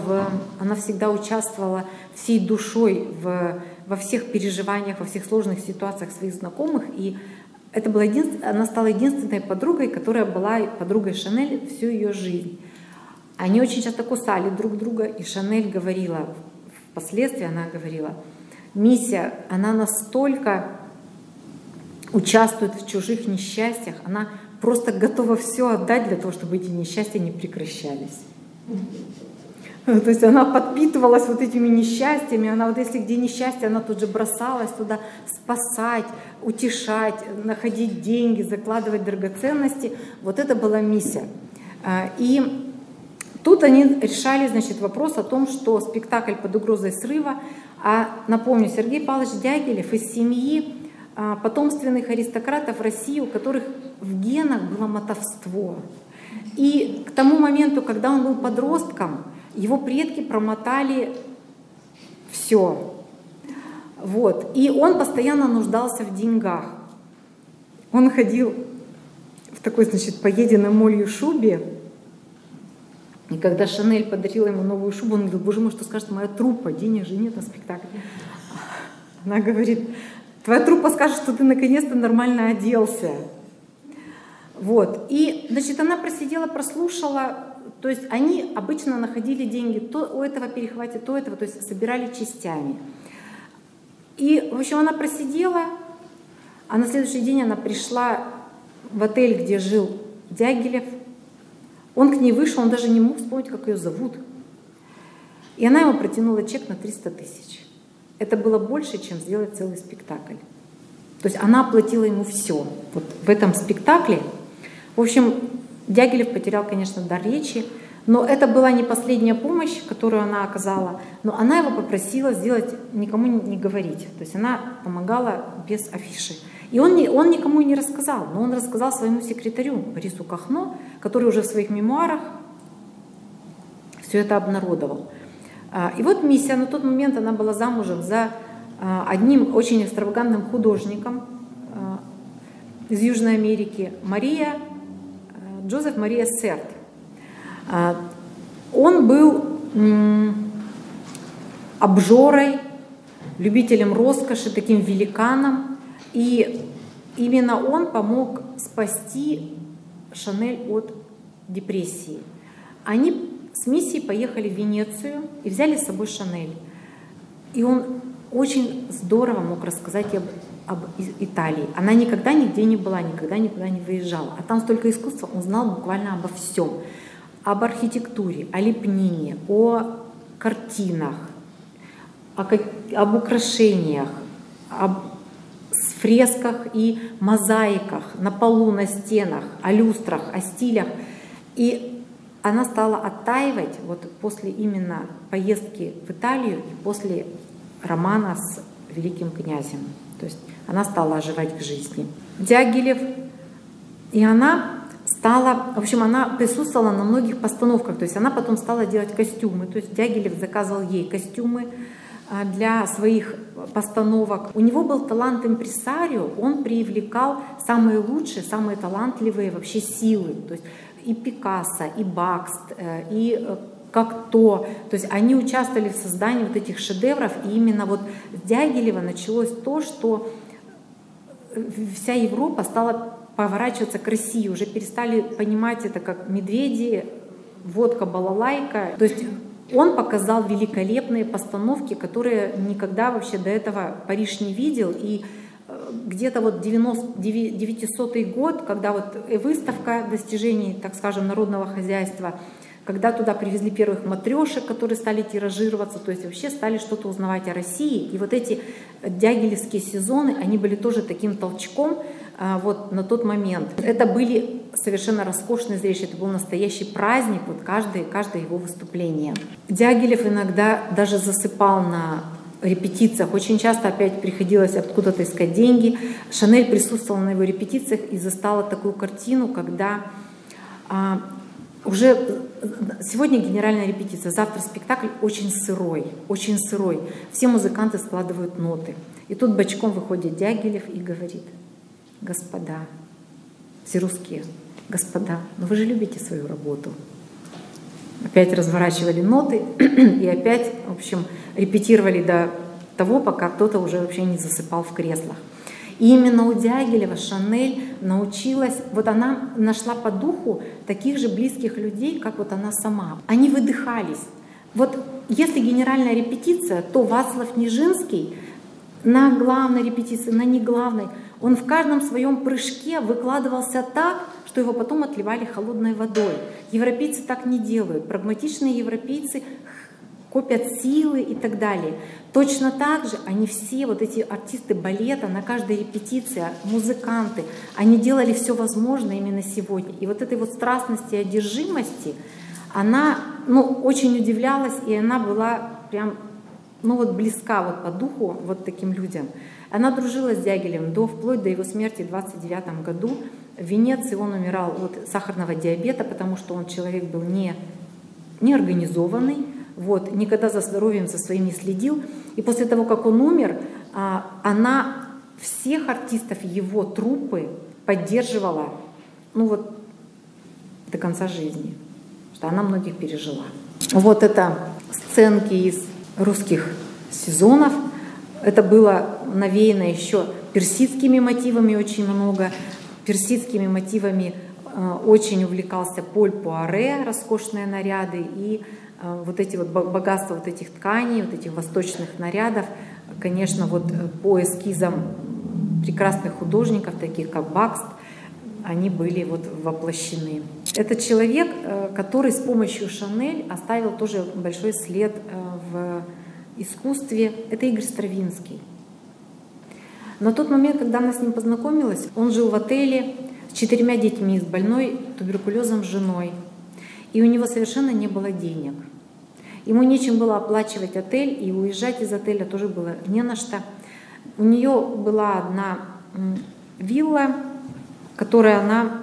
A: всей душой во всех переживаниях, во всех сложных ситуациях своих знакомых. И это была она стала единственной подругой, которая была подругой Шанель всю ее жизнь. Они очень часто кусали друг друга, и Шанель говорила, впоследствии она говорила, Мися, она настолько участвует в чужих несчастьях, она просто готова все отдать для того, чтобы эти несчастья не прекращались. То есть она подпитывалась вот этими несчастьями, она вот если где несчастье, она тут же бросалась туда спасать, утешать, находить деньги, закладывать драгоценности. Вот это была Мися. И тут они решали, значит, вопрос о том, что спектакль под угрозой срыва. А напомню, Сергей Павлович Дягилев из семьи потомственных аристократов России, у которых в генах было мотовство. И к тому моменту, когда он был подростком, его предки промотали все. Вот. И он постоянно нуждался в деньгах. Он ходил в такой, значит, поеденной молью шубе. И когда Шанель подарила ему новую шубу, он говорил, боже мой, что скажет моя труппа, денег же нет на спектакль. Она говорит, твоя труппа скажет, что ты наконец-то нормально оделся. Вот. И, значит, она просидела, прослушала. То есть они обычно находили деньги то у этого перехвате, то этого, то есть собирали частями. И, в общем, она просидела, а на следующий день она пришла в отель, где жил Дягилев. Он к ней вышел, он даже не мог вспомнить, как ее зовут. И она ему протянула чек на 300 тысяч. Это было больше, чем сделать целый спектакль. То есть она оплатила ему все. Вот в этом спектакле. В общем, Дягилев потерял, конечно, дар речи, но это была не последняя помощь, которую она оказала, но она его попросила сделать, никому не говорить. То есть она помогала без афиши. И он никому и не рассказал, но он рассказал своему секретарю Борису Кахно, который уже в своих мемуарах все это обнародовал. И вот Мися, на тот момент она была замужем за одним очень экстравагантным художником из Южной Америки, Джозеф Мария Серт. Он был обжорой, любителем роскоши, таким великаном. И именно он помог спасти Шанель от депрессии. Они с Миссией поехали в Венецию и взяли с собой Шанель. И он очень здорово мог рассказать об Италии. Она никогда нигде не была, никогда никуда не выезжала. А там столько искусства, он знал буквально обо всем. Об архитектуре, о лепнине, о картинах, об украшениях, об фресках и мозаиках на полу, на стенах, о люстрах, о стилях. И она стала оттаивать вот после именно поездки в Италию и после романа с великим князем. То есть она стала оживать к жизни. Дягилев, и она стала, в общем, она присутствовала на многих постановках, то есть она потом стала делать костюмы, то есть Дягилев заказывал ей костюмы, для своих постановок. У него был талант импресарио, он привлекал самые лучшие, самые талантливые вообще силы. То есть и Пикассо, и Бакст, и Кокто. То есть они участвовали в создании вот этих шедевров. И именно вот с Дягилева началось то, что вся Европа стала поворачиваться к России. Уже перестали понимать это как медведи, водка, балалайка. То есть он показал великолепные постановки, которые никогда вообще до этого Париж не видел. И где-то вот 900-й год, когда вот выставка достижений, так скажем, народного хозяйства, когда туда привезли первых матрешек, которые стали тиражироваться, то есть вообще стали что-то узнавать о России. И вот эти дягилевские сезоны, они были тоже таким толчком вот на тот момент. Это были совершенно роскошные зрелища, это был настоящий праздник, вот каждое его выступление. Дягилев иногда даже засыпал на репетициях. Очень часто опять приходилось откуда-то искать деньги. Шанель присутствовала на его репетициях и застала такую картину, когда уже сегодня генеральная репетиция, завтра спектакль очень сырой, очень сырой. Все музыканты складывают ноты. И тут бочком выходит Дягилев и говорит: господа, все русские, господа, но вы же любите свою работу. Опять разворачивали ноты и опять, в общем, репетировали до того, пока кто-то уже вообще не засыпал в креслах. И именно у Дягилева Шанель научилась, вот она нашла по духу таких же близких людей, как вот она сама. Они выдыхались. Вот если генеральная репетиция, то Вацлав Нижинский на главной репетиции, на неглавной, он в каждом своем прыжке выкладывался так, что его потом отливали холодной водой. Европейцы так не делают. Прагматичные европейцы копят силы и так далее. Точно так же они все, вот эти артисты балета, на каждой репетиции, музыканты, они делали все возможное именно сегодня. И вот этой вот страстности и одержимости, она очень удивлялась, и она была прям вот близка вот по духу вот таким людям. Она дружила с Дягилевым вплоть до его смерти в 29 году. В Венеции он умирал от сахарного диабета, потому что он человек был не организованный, вот, никогда за здоровьем за своим не следил. И после того, как он умер, она всех артистов его труппы поддерживала до конца жизни, что она многих пережила. Вот это сценки из русских сезонов. Это было навеяно еще персидскими мотивами очень много. Персидскими мотивами очень увлекался Поль Пуаре, роскошные наряды, и вот эти вот богатства вот этих тканей, вот этих восточных нарядов, конечно, вот по эскизам прекрасных художников, таких как Бакст, они были вот воплощены. Это человек, который с помощью Шанель оставил тоже большой след в искусстве. Это Игорь Стравинский. На тот момент, когда она с ним познакомилась, он жил в отеле с 4 детьми, с больной туберкулезом женой. И у него совершенно не было денег. Ему нечем было оплачивать отель, и уезжать из отеля тоже было не на что. У нее была одна вилла, которую она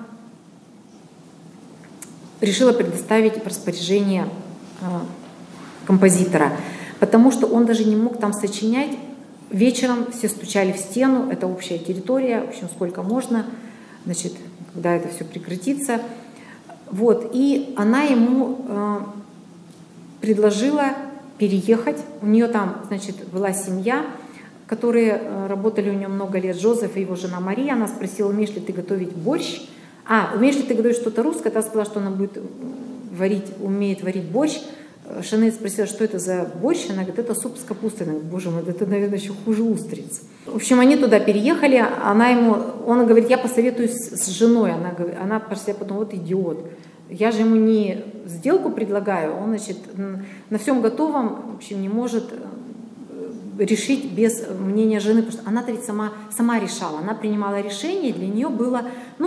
A: решила предоставить в распоряжение композитора, потому что он даже не мог там сочинять. Вечером все стучали в стену, это общая территория, в общем, сколько можно, значит, когда это все прекратится. Вот, и она ему предложила переехать. У нее там, значит, была семья, которые работали у нее много лет, Жозеф и его жена Мария. Она спросила: умеешь ли ты готовить борщ? Умеешь ли ты готовить что-то русское? Она сказала, что она умеет варить борщ. Шанель спросила, что это за борщ. Она говорит: это суп с капустой. Она говорит: боже мой, это, наверное, еще хуже устриц. В общем, они туда переехали. Он говорит: я посоветуюсь с женой. Она просто потом: вот идиот. Я же ему не сделку предлагаю. Он, значит, на всем готовом, в общем, не может решить без мнения жены, потому что она-то ведь сама решала. Она принимала решение, для нее было,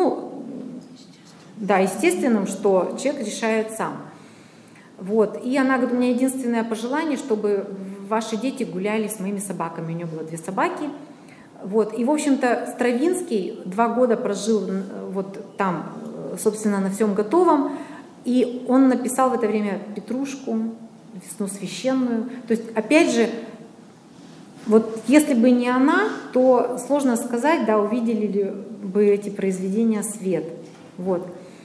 A: естественным, что человек решает сам. Вот. И она говорит: у меня единственное пожелание, чтобы ваши дети гуляли с моими собаками. У нее было 2 собаки. Вот. И, в общем-то, Стравинский 2 года прожил вот там, собственно, на всем готовом. И он написал в это время «Петрушку», «Весну священную». То есть, опять же, Вот если бы не она, то сложно сказать, да, увидели ли бы эти произведения свет. Вот.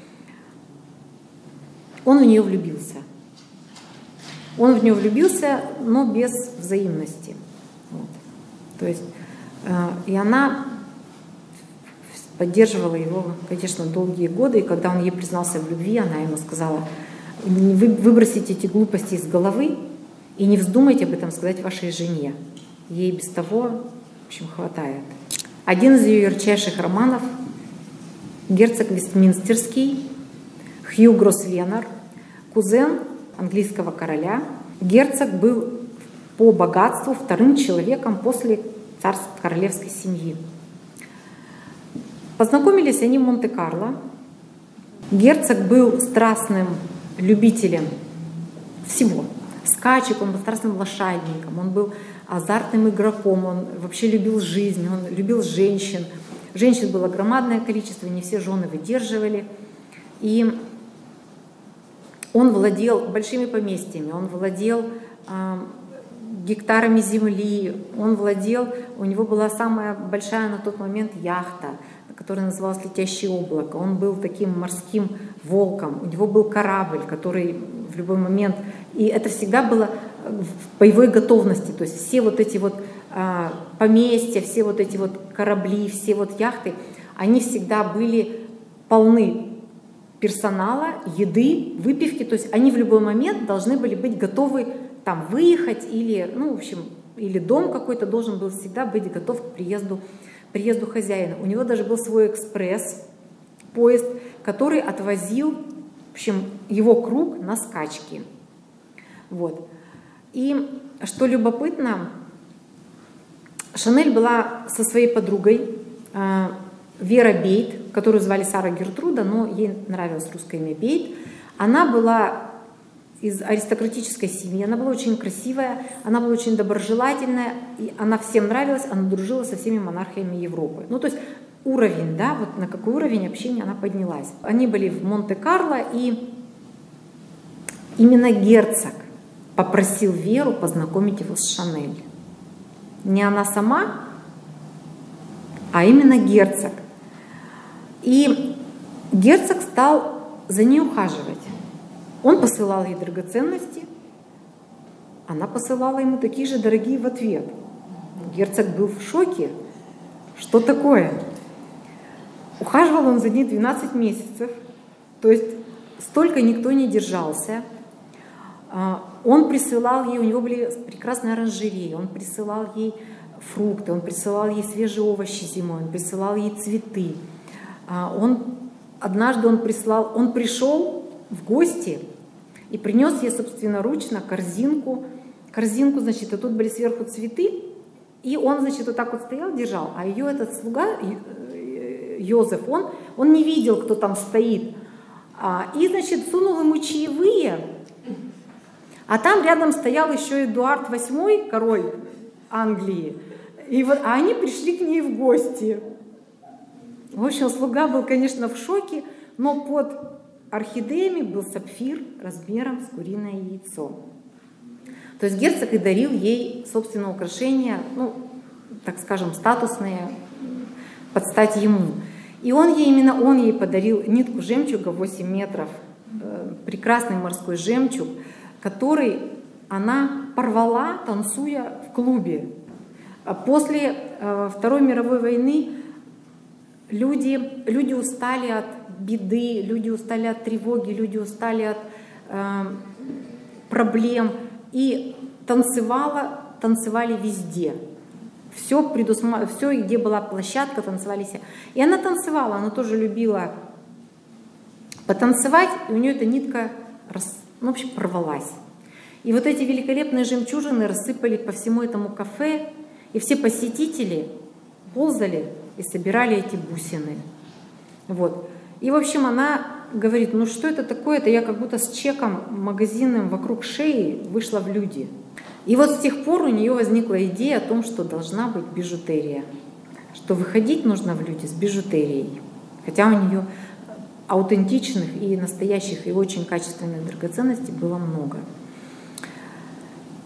A: Он в нее влюбился. Он в нее влюбился, но без взаимности. Вот. То есть, и она поддерживала его, конечно, долгие годы. И когда он ей признался в любви, она ему сказала: выбросите эти глупости из головы и не вздумайте об этом сказать вашей жене. Ей без того, в общем, хватает. Один из ее ярчайших романов — «Герцог Вестминстерский», Хью Гросвеннер, кузен английского короля. Герцог был по богатству вторым человеком после королевской семьи. Познакомились они в Монте-Карло. Герцог был страстным любителем всего. Скачек, он был страстным лошадником, он был азартным игроком, он вообще любил жизнь, он любил женщин. Женщин было громадное количество, не все жены выдерживали. И он владел большими поместьями, он владел гектарами земли, у него была самая большая на тот момент яхта, которая называлась «Летящее облако». Он был таким морским волком, у него был корабль, который в любой момент... И это всегда было в боевой готовности, то есть все вот эти вот поместья, все вот эти вот корабли, все вот яхты, они всегда были полны персонала, еды, выпивки, то есть они в любой момент должны были быть готовы там выехать или, ну, в общем, или дом какой-то должен был всегда быть готов к приезду хозяина. У него даже был свой экспресс-поезд, который отвозил, в общем, его круг на скачки. Вот. И что любопытно, Шанель была со своей подругой Вера Бейт, которую звали Сара Гертруда, но ей нравилось русское имя Бейт. Она была из аристократической семьи, она была очень красивая, она была очень доброжелательная, и она всем нравилась, она дружила со всеми монархиями Европы. Ну, то есть уровень, да, вот на какой уровень общения она поднялась. Они были в Монте-Карло, и именно герцог попросил Веру познакомить его с Шанель. Не она сама, а именно герцог. И герцог стал за ней ухаживать. Он посылал ей драгоценности, она посылала ему такие же дорогие в ответ. Герцог был в шоке. Что такое? Ухаживал он за ней 12 месяцев, то есть столько никто не держался. Он присылал ей, у него были прекрасные оранжереи, он присылал ей фрукты, он присылал ей свежие овощи зимой, он присылал ей цветы. Однажды он пришел в гости и принес ей собственноручно корзинку, значит, и тут были сверху цветы, и он, значит, вот так вот стоял, держал, а ее этот слуга, Йозеф, он не видел, кто там стоит, и, значит, сунул ему чаевые, а там рядом стоял еще Эдуард VIII, король Англии, и вот, а они пришли к ней в гости. В общем, слуга был, конечно, в шоке, но под орхидеями был сапфир размером с куриное яйцо. То есть герцог и дарил ей, собственно, украшения, ну, так скажем, статусные, под стать ему. И он ей подарил нитку жемчуга 8 метров, прекрасный морской жемчуг, который она порвала, танцуя в клубе. После Второй мировой войны люди устали от беды, люди устали от тревоги, люди устали от проблем. И танцевали везде. Все, где была площадка, танцевали все. И она танцевала, она тоже любила потанцевать, и у нее эта нитка, в общем, порвалась. И вот эти великолепные жемчужины рассыпали по всему этому кафе, и все посетители ползали и собирали эти бусины. Вот. И, в общем, она говорит: ну что это такое? Это я как будто с чеком магазинным вокруг шеи вышла в люди. И вот с тех пор у нее возникла идея о том, что должна быть бижутерия, что выходить нужно в люди с бижутерией. Хотя у нее аутентичных и настоящих, и очень качественных драгоценностей было много.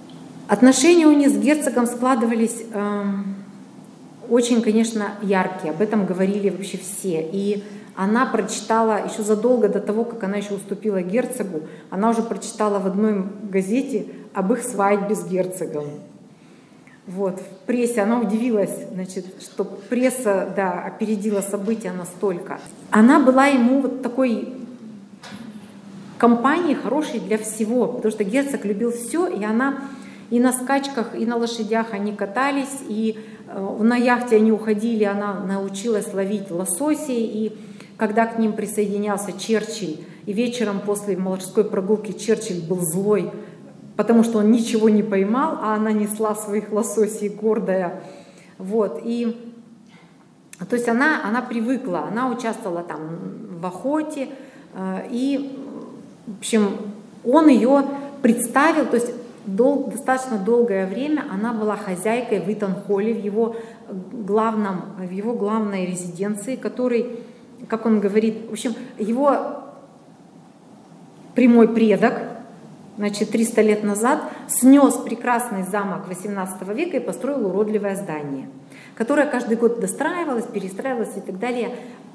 A: Отношения у них с герцогом складывались очень, конечно, яркие, об этом говорили вообще все. И она прочитала еще задолго до того, как она еще уступила герцогу, она уже прочитала в одной газете об их свадьбе с герцогом. Вот, в прессе она удивилась, значит, что пресса, да, опередила события настолько. Она была ему вот такой компанией хорошей для всего, потому что герцог любил все, и она и на скачках, и на лошадях они катались, и на яхте они уходили, она научилась ловить лососей, и когда к ним присоединялся Черчилль, и вечером после морской прогулки Черчилль был злой, потому что он ничего не поймал, а она несла своих лососей гордая. Вот. И, то есть она привыкла, она участвовала там в охоте, и, в общем, он ее представил, то есть достаточно долгое время она была хозяйкой в Итон-Холле, в его главной резиденции, который, как он говорит, в общем, его прямой предок, значит, 300 лет назад снес прекрасный замок XVIII века и построил уродливое здание, которое каждый год достраивалось, перестраивалось и так далее.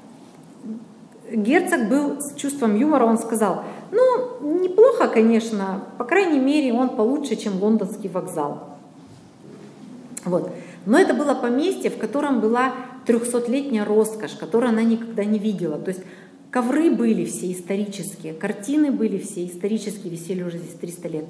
A: Герцог был с чувством юмора, он сказал, ну, неплохо, конечно, по крайней мере, он получше, чем лондонский вокзал. Вот. Но это было поместье, в котором была 300-летняя роскошь, которую она никогда не видела. То есть ковры были все исторические, картины были все исторические, висели уже здесь 300 лет.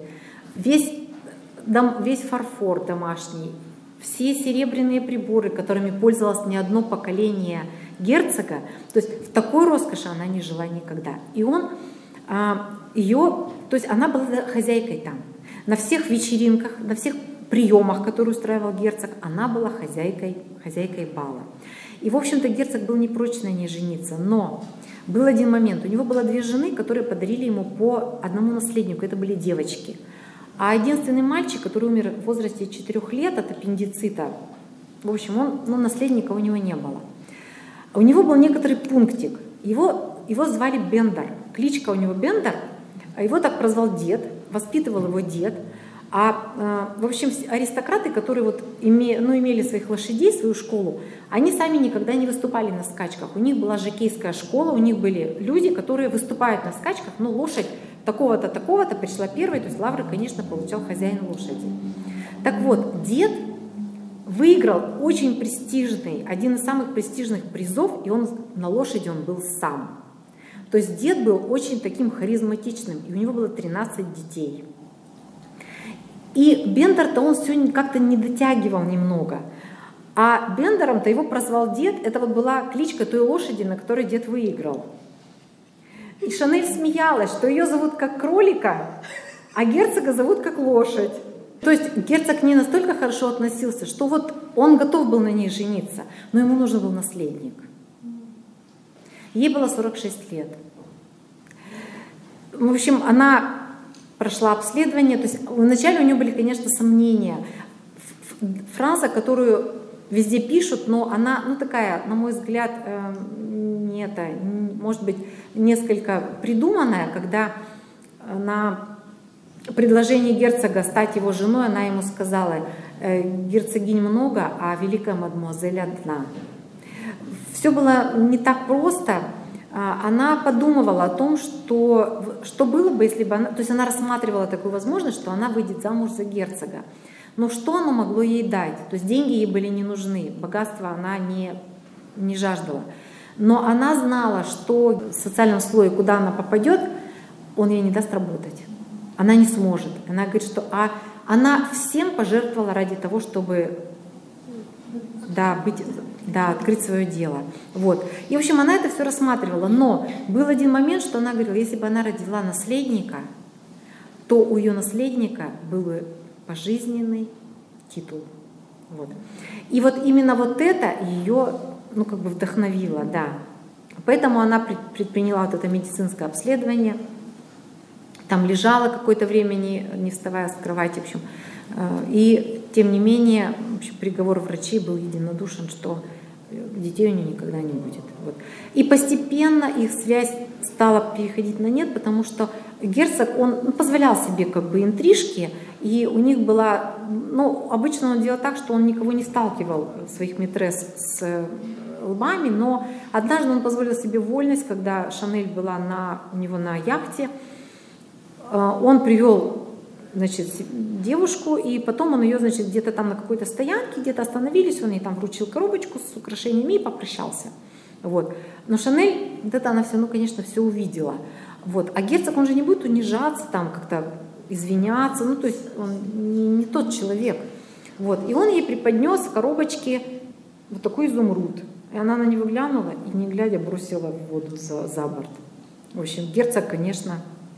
A: Весь фарфор домашний, все серебряные приборы, которыми пользовалось не одно поколение герцога, то есть в такой роскоши она не жила никогда. И он то есть она была хозяйкой там. На всех вечеринках, на всех приемах, которые устраивал герцог, она была хозяйкой бала. И, в общем-то, герцог был не прочь на ней жениться, но был один момент. У него было 2 жены, которые подарили ему по одному наследнику, это были девочки. А единственный мальчик, который умер в возрасте 4 лет от аппендицита, в общем, наследника у него не было. У него был некоторый пунктик. Его звали Бендер. Кличка у него Бендер. Его так прозвал дед, воспитывал его дед. В общем, аристократы, которые вот имели своих лошадей, свою школу, они сами никогда не выступали на скачках. У них была жокейская школа, у них были люди, которые выступают на скачках, но лошадь такого-то, такого-то пришла первой, то есть лавры, конечно, получал хозяин лошади. Так вот, дед выиграл очень престижный, один из самых престижных призов, и на лошади он был сам. То есть дед был очень таким харизматичным, и у него было 13 детей. И Бендер-то он все как-то не дотягивал немного. А Бендером-то его прозвал дед, это вот была кличка той лошади, на которой дед выиграл. И Шанель смеялась, что ее зовут как кролика, а герцога зовут как лошадь. То есть герцог к ней настолько хорошо относился, что вот он готов был на ней жениться, но ему нужен был наследник. Ей было 46 лет. В общем, она прошла обследование, то есть вначале у нее были, конечно, сомнения. Фраза, которую везде пишут, но она, такая, на мой взгляд, может быть, несколько придуманная, когда на предложение герцога стать его женой, она ему сказала: герцогинь много, а великая мадемуазель одна. Все было не так просто. Она подумывала о том, что было бы, если бы она... То есть она рассматривала такую возможность, что она выйдет замуж за герцога. Но что оно могло ей дать? То есть деньги ей были не нужны, богатства она не жаждала. Но она знала, что в социальном слое, куда она попадет, он ей не даст работать. Она не сможет. Она говорит, что она всем пожертвовала ради того, чтобы открыть свое дело. Вот. И, в общем, она это все рассматривала. Но был один момент, что она говорила, если бы она родила наследника, то у ее наследника был бы пожизненный титул. Вот. И вот именно вот это ее, вдохновило, да. Поэтому она предприняла вот это медицинское обследование. Там лежала какое-то время, не вставая с кровати, в общем. И тем не менее, в общем, приговор врачей был единодушен, что детей у нее никогда не будет. Вот. И постепенно их связь стало переходить на нет, потому что герцог, он позволял себе как бы интрижки, и у них была, ну, обычно он делал так, что он никого не сталкивал, своих митрес, с лбами, но однажды он позволил себе вольность, когда Шанель была у него на яхте, он привел, значит, девушку, и потом он ее, значит, где-то там на какой-то стоянке, где-то остановились, он ей там вручил коробочку с украшениями и попрощался. Вот. Но Шанель, вот это она все, ну, конечно, все увидела. Вот. А герцог, он же не будет унижаться, там как-то извиняться, ну, то есть он не тот человек. Вот. И он ей преподнес в коробочке вот такой изумруд. И она на него глянула и, не глядя, бросила в воду за борт. В общем, герцог, конечно,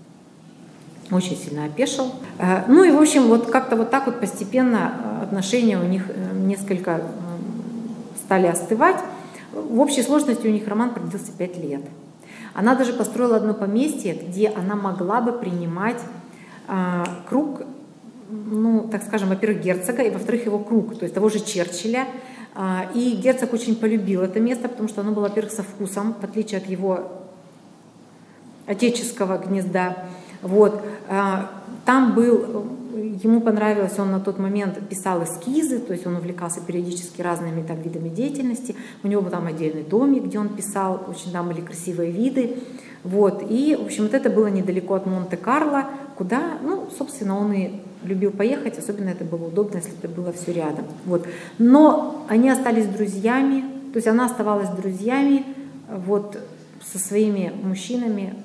A: очень сильно опешил. Ну и, в общем, вот как-то вот так вот постепенно отношения у них несколько стали остывать. В общей сложности у них роман продлился 5 лет. Она даже построила одно поместье, где она могла бы принимать круг, ну, так скажем, во-первых, герцога, и, во-вторых, его круг, то есть того же Черчилля. И герцог очень полюбил это место, потому что оно было, во-первых, со вкусом, в отличие от его отеческого гнезда. Вот. Там был, ему понравилось, он на тот момент писал эскизы, то есть он увлекался периодически разными там видами деятельности. У него был там отдельный домик, где он писал, очень там были красивые виды. Вот. И, в общем, вот это было недалеко от Монте-Карло, куда, ну, собственно, он и любил поехать, особенно это было удобно, если это было все рядом. Вот. Но они остались друзьями, то есть она оставалась друзьями вот, со своими мужчинами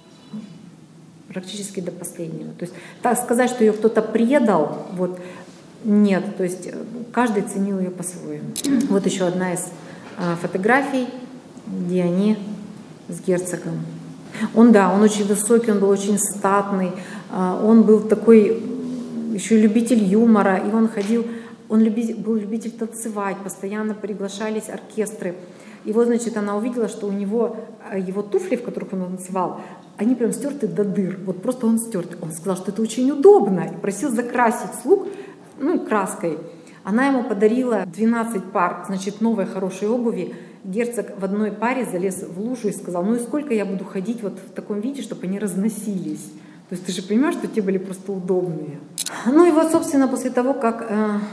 A: практически до последнего. То есть так сказать, что ее кто-то предал, вот, нет, то есть каждый ценил ее по-своему. Вот еще одна из фотографий, где они с герцогом. Он очень высокий, он был очень статный, он был такой еще любитель юмора, и он ходил, он был любитель танцевать, постоянно приглашались оркестры. И вот, значит, она увидела, что у него его туфли, в которых он танцевал, они прям стерты до дыр, вот просто он стертый. Он сказал, что это очень удобно, и просил закрасить слуг, ну, краской. Она ему подарила 12 пар, значит, новой хорошей обуви. Герцог в одной паре залез в лужу и сказал, ну и сколько я буду ходить вот в таком виде, чтобы они разносились. То есть ты же понимаешь, что те были просто удобные. Ну и вот, собственно, после того, как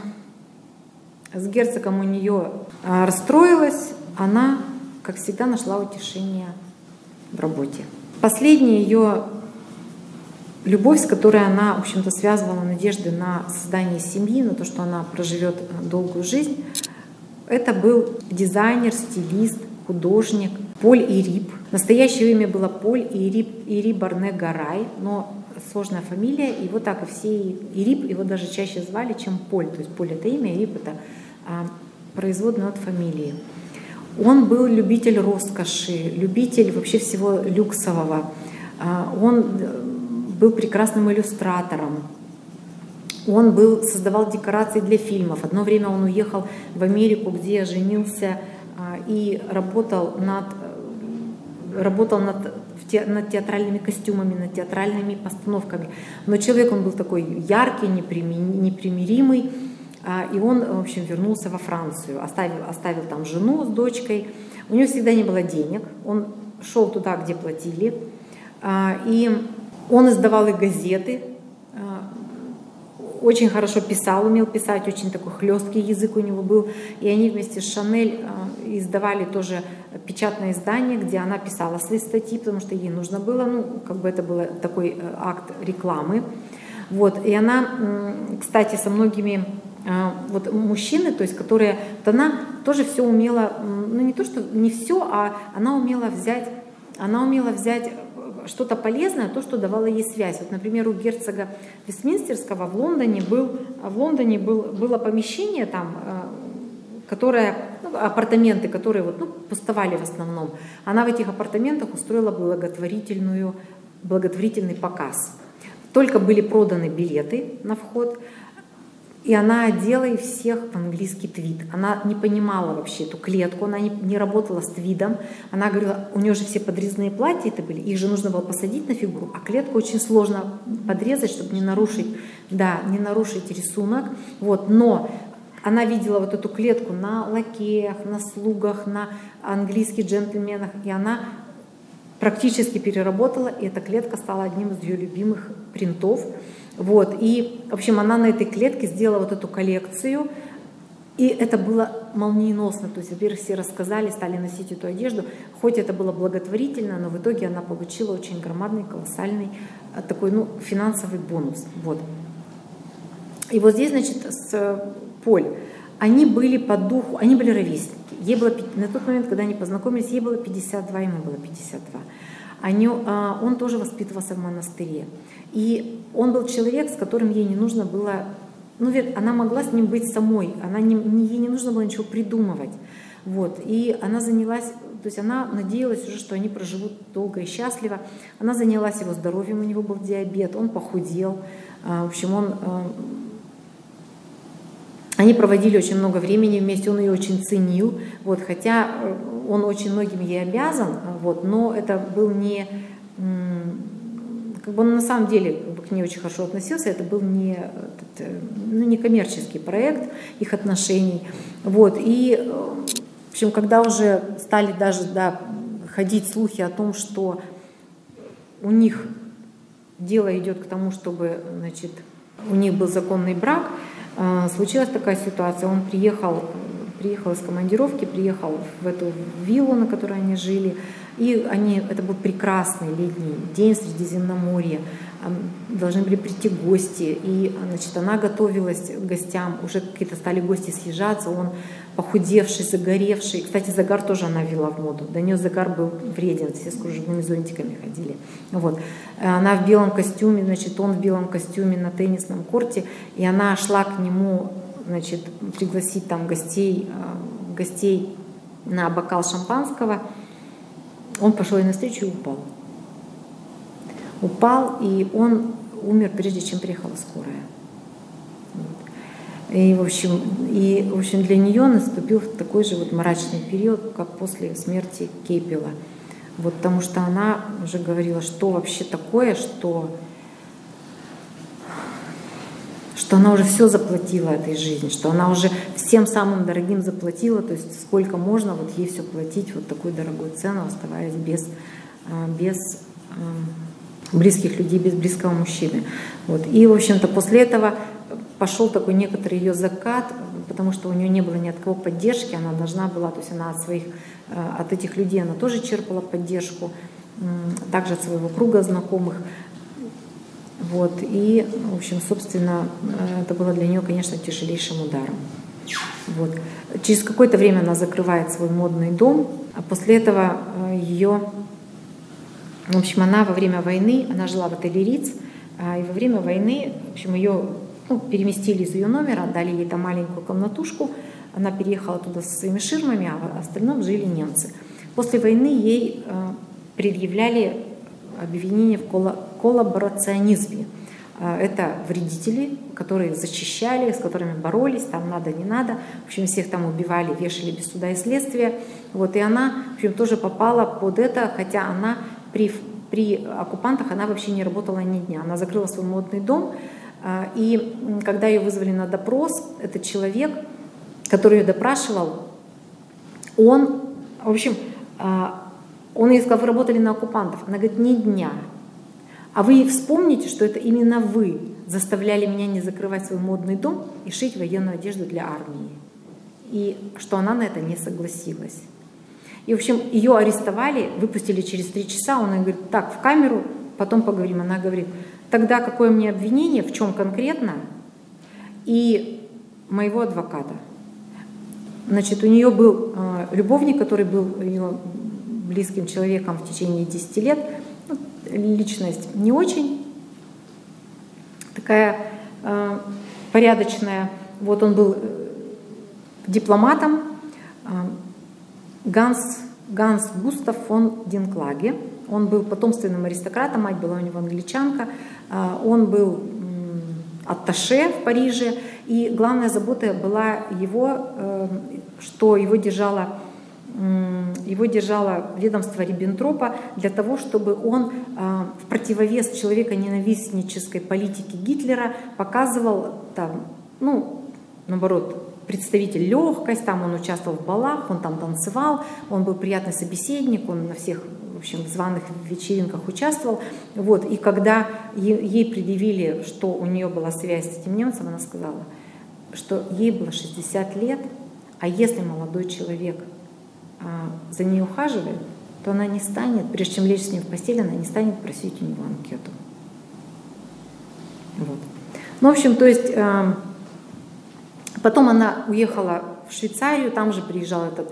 A: с герцогом у нее расстроилась, она, как всегда, нашла утешение в работе. Последняя ее любовь, с которой она, в общем-то, связывала надежды на создание семьи, на то, что она проживет долгую жизнь, это был дизайнер, стилист, художник Поль Ирип. Настоящее имя было Поль Ирип Барне Гарай, но сложная фамилия, его так и все Ирип, его даже чаще звали, чем Поль. То есть Поль — это имя, Ирип — это производное от фамилии. Он был любитель роскоши, любитель вообще всего люксового. Он был прекрасным иллюстратором. Он создавал декорации для фильмов. Одно время он уехал в Америку, где женился и работал над театральными костюмами, над театральными постановками. Но человек он был такой яркий, непримиримый. И он, в общем, вернулся во Францию, оставил там жену с дочкой. У него всегда не было денег, он шел туда, где платили. И он издавал и газеты, очень хорошо писал, умел писать, очень такой хлесткий язык у него был. И они вместе с Шанель издавали тоже печатное издание, где она писала свои статьи, потому что ей нужно было, ну, как бы это был такой акт рекламы. Вот. И она, кстати, со многими вот мужчины, то есть которые, вот она тоже все умела, ну не то, что не все, а она умела взять что-то полезное, то, что давало ей связь. Вот, например, у герцога Вестминстерского в Лондоне было помещение там, которое, ну, апартаменты, которые вот, ну, пустовали в основном. Она в этих апартаментах устроила благотворительный показ. Только были проданы билеты на вход, и она одела их всех в английский твид. Она не понимала вообще эту клетку, она не работала с твидом. Она говорила, у нее же все подрезные платья это были, их же нужно было посадить на фигуру, а клетку очень сложно подрезать, чтобы не нарушить рисунок. Вот. Но она видела вот эту клетку на лакеях, на слугах, на английских джентльменах, и она практически переработала, и эта клетка стала одним из ее любимых принтов. Вот. И, в общем, она на этой клетке сделала вот эту коллекцию, и это было молниеносно. То есть, во-первых, все рассказали, стали носить эту одежду, хоть это было благотворительно, но в итоге она получила очень громадный, колоссальный такой, ну, финансовый бонус. Вот. И вот здесь, значит, с Поль, они были по духу, они были ровесники. Ей было, на тот момент, когда они познакомились, ей было 52, ему было 52. Он тоже воспитывался в монастыре. И он был человек, с которым ей не нужно было, ну, она могла с ним быть самой, ей не нужно было ничего придумывать. Вот. И она занялась, то есть она надеялась уже, что они проживут долго и счастливо. Она занялась его здоровьем, у него был диабет, он похудел. В общем, они проводили очень много времени вместе, он ее очень ценил, вот, хотя он очень многим ей обязан, вот, но это был не, как бы он на самом деле к ней очень хорошо относился, это был не коммерческий проект их отношений. Вот, и, в общем, когда уже стали даже ходить слухи о том, что у них дело идет к тому, чтобы, значит, у них был законный брак, случилась такая ситуация. Он приехал из командировки, приехал в эту виллу, на которой они жили, и это был прекрасный летний день в Средиземноморье, должны были прийти гости, и, значит, она готовилась к гостям, уже какие-то стали гости съезжаться, он похудевший, загоревший, кстати, загар тоже она ввела в моду, до нее загар был вреден, все с кружевными зонтиками ходили, вот. Она в белом костюме, значит, он в белом костюме на теннисном корте, и она шла к нему, значит, пригласить там гостей на бокал шампанского. Он пошел ей навстречу и упал, и он умер, прежде чем приехала скорая. Вот. И, в общем, для нее наступил такой же вот мрачный период, как после смерти Кейпела. Вот, потому что она уже говорила, что вообще такое, что она уже все заплатила этой жизни, что она уже всем самым дорогим заплатила, то есть сколько можно вот ей все платить, вот такую дорогую цену, оставаясь без близких людей, без близкого мужчины. Вот. И, в общем-то, после этого пошел такой некоторый ее закат, потому что у нее не было ни от кого поддержки, она должна была, то есть она от этих людей она тоже черпала поддержку, также от своего круга знакомых. Вот. И, в общем, собственно, это было для нее, конечно, тяжелейшим ударом. Вот. Через какое-то время она закрывает свой модный дом, а после этого в общем, она во время войны, она жила в отеле Риц, и во время войны, в общем, ее переместили из ее номера, дали ей там маленькую комнатушку, она переехала туда со своими ширмами, а в остальном жили немцы. После войны ей предъявляли обвинение в коллаборационизме. Это вредители, которые зачищали, с которыми боролись, там надо, не надо. В общем, всех там убивали, вешали без суда и следствия. Вот, и она, в общем, тоже попала под это, хотя она при оккупантах она вообще не работала ни дня. Она закрыла свой модный дом, и когда ее вызвали на допрос, этот человек, который ее допрашивал, он ей сказал: вы работали на оккупантов. Она говорит: ни дня. А вы вспомните, что это именно вы заставляли меня не закрывать свой модный дом и шить военную одежду для армии. И что она на это не согласилась. И, в общем, ее арестовали, выпустили через 3 часа. Он говорит: так, в камеру, потом поговорим. Она говорит: тогда какое мне обвинение, в чем конкретно, и моего адвоката. Значит, у нее был любовник, который был ее близким человеком в течение 10 лет. Личность не очень такая порядочная. Вот он был дипломатом, Ганс Густав фон Динклаге. Он был потомственным аристократом, мать была у него англичанка. Он был атташе в Париже, и главная забота была что его держало ведомство Риббентропа для того, чтобы он в противовес человеконенавистнической политике Гитлера показывал там, наоборот, представитель легкость, там он участвовал в балах, он там танцевал, он был приятный собеседник, он на всех, в общем, в званых вечеринках участвовал. Вот. И когда ей предъявили, что у нее была связь с этим немцем, она сказала, что ей было 60 лет, а если молодой человек за ней ухаживает, то она не станет, прежде чем лечь с ним в постель, она не станет просить у него анкету. Вот. Ну, в общем, то есть потом она уехала в Швейцарию, там же приезжал этот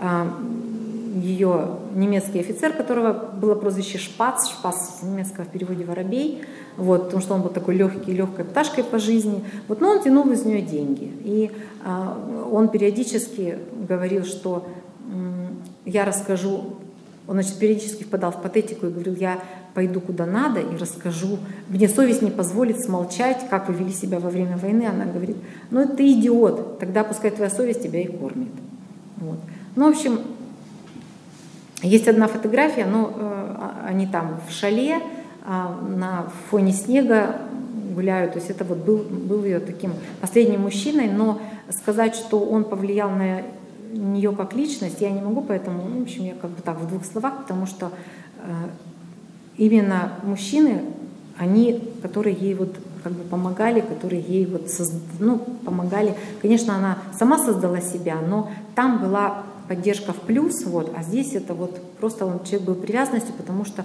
A: ее немецкий офицер, которого было прозвище Шпац, Шпац с немецкого в переводе воробей, вот, потому что он был такой легкой пташкой по жизни, вот, но он тянул из нее деньги. И он периодически говорил, что я расскажу, он, значит, периодически впадал в патетику и говорил, я пойду куда надо и расскажу, мне совесть не позволит смолчать, как вы вели себя во время войны. Она говорит, ну ты идиот, тогда пускай твоя совесть тебя и кормит. Вот. Ну, в общем, есть одна фотография, но они там в шале, на фоне снега гуляют, то есть это вот был ее таким последним мужчиной, но сказать, что он повлиял на нее как личность, я не могу, поэтому, ну, в общем, я как бы так в двух словах, потому что именно мужчины, они, которые ей вот как бы помогали, которые ей вот помогали. Конечно, она сама создала себя, но там была поддержка в плюс, вот, а здесь это вот просто человек был привязанностью, потому что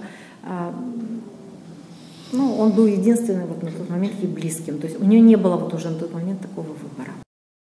A: ну, он был единственным вот на тот момент ей близким. То есть у нее не было вот уже на тот момент такого выбора.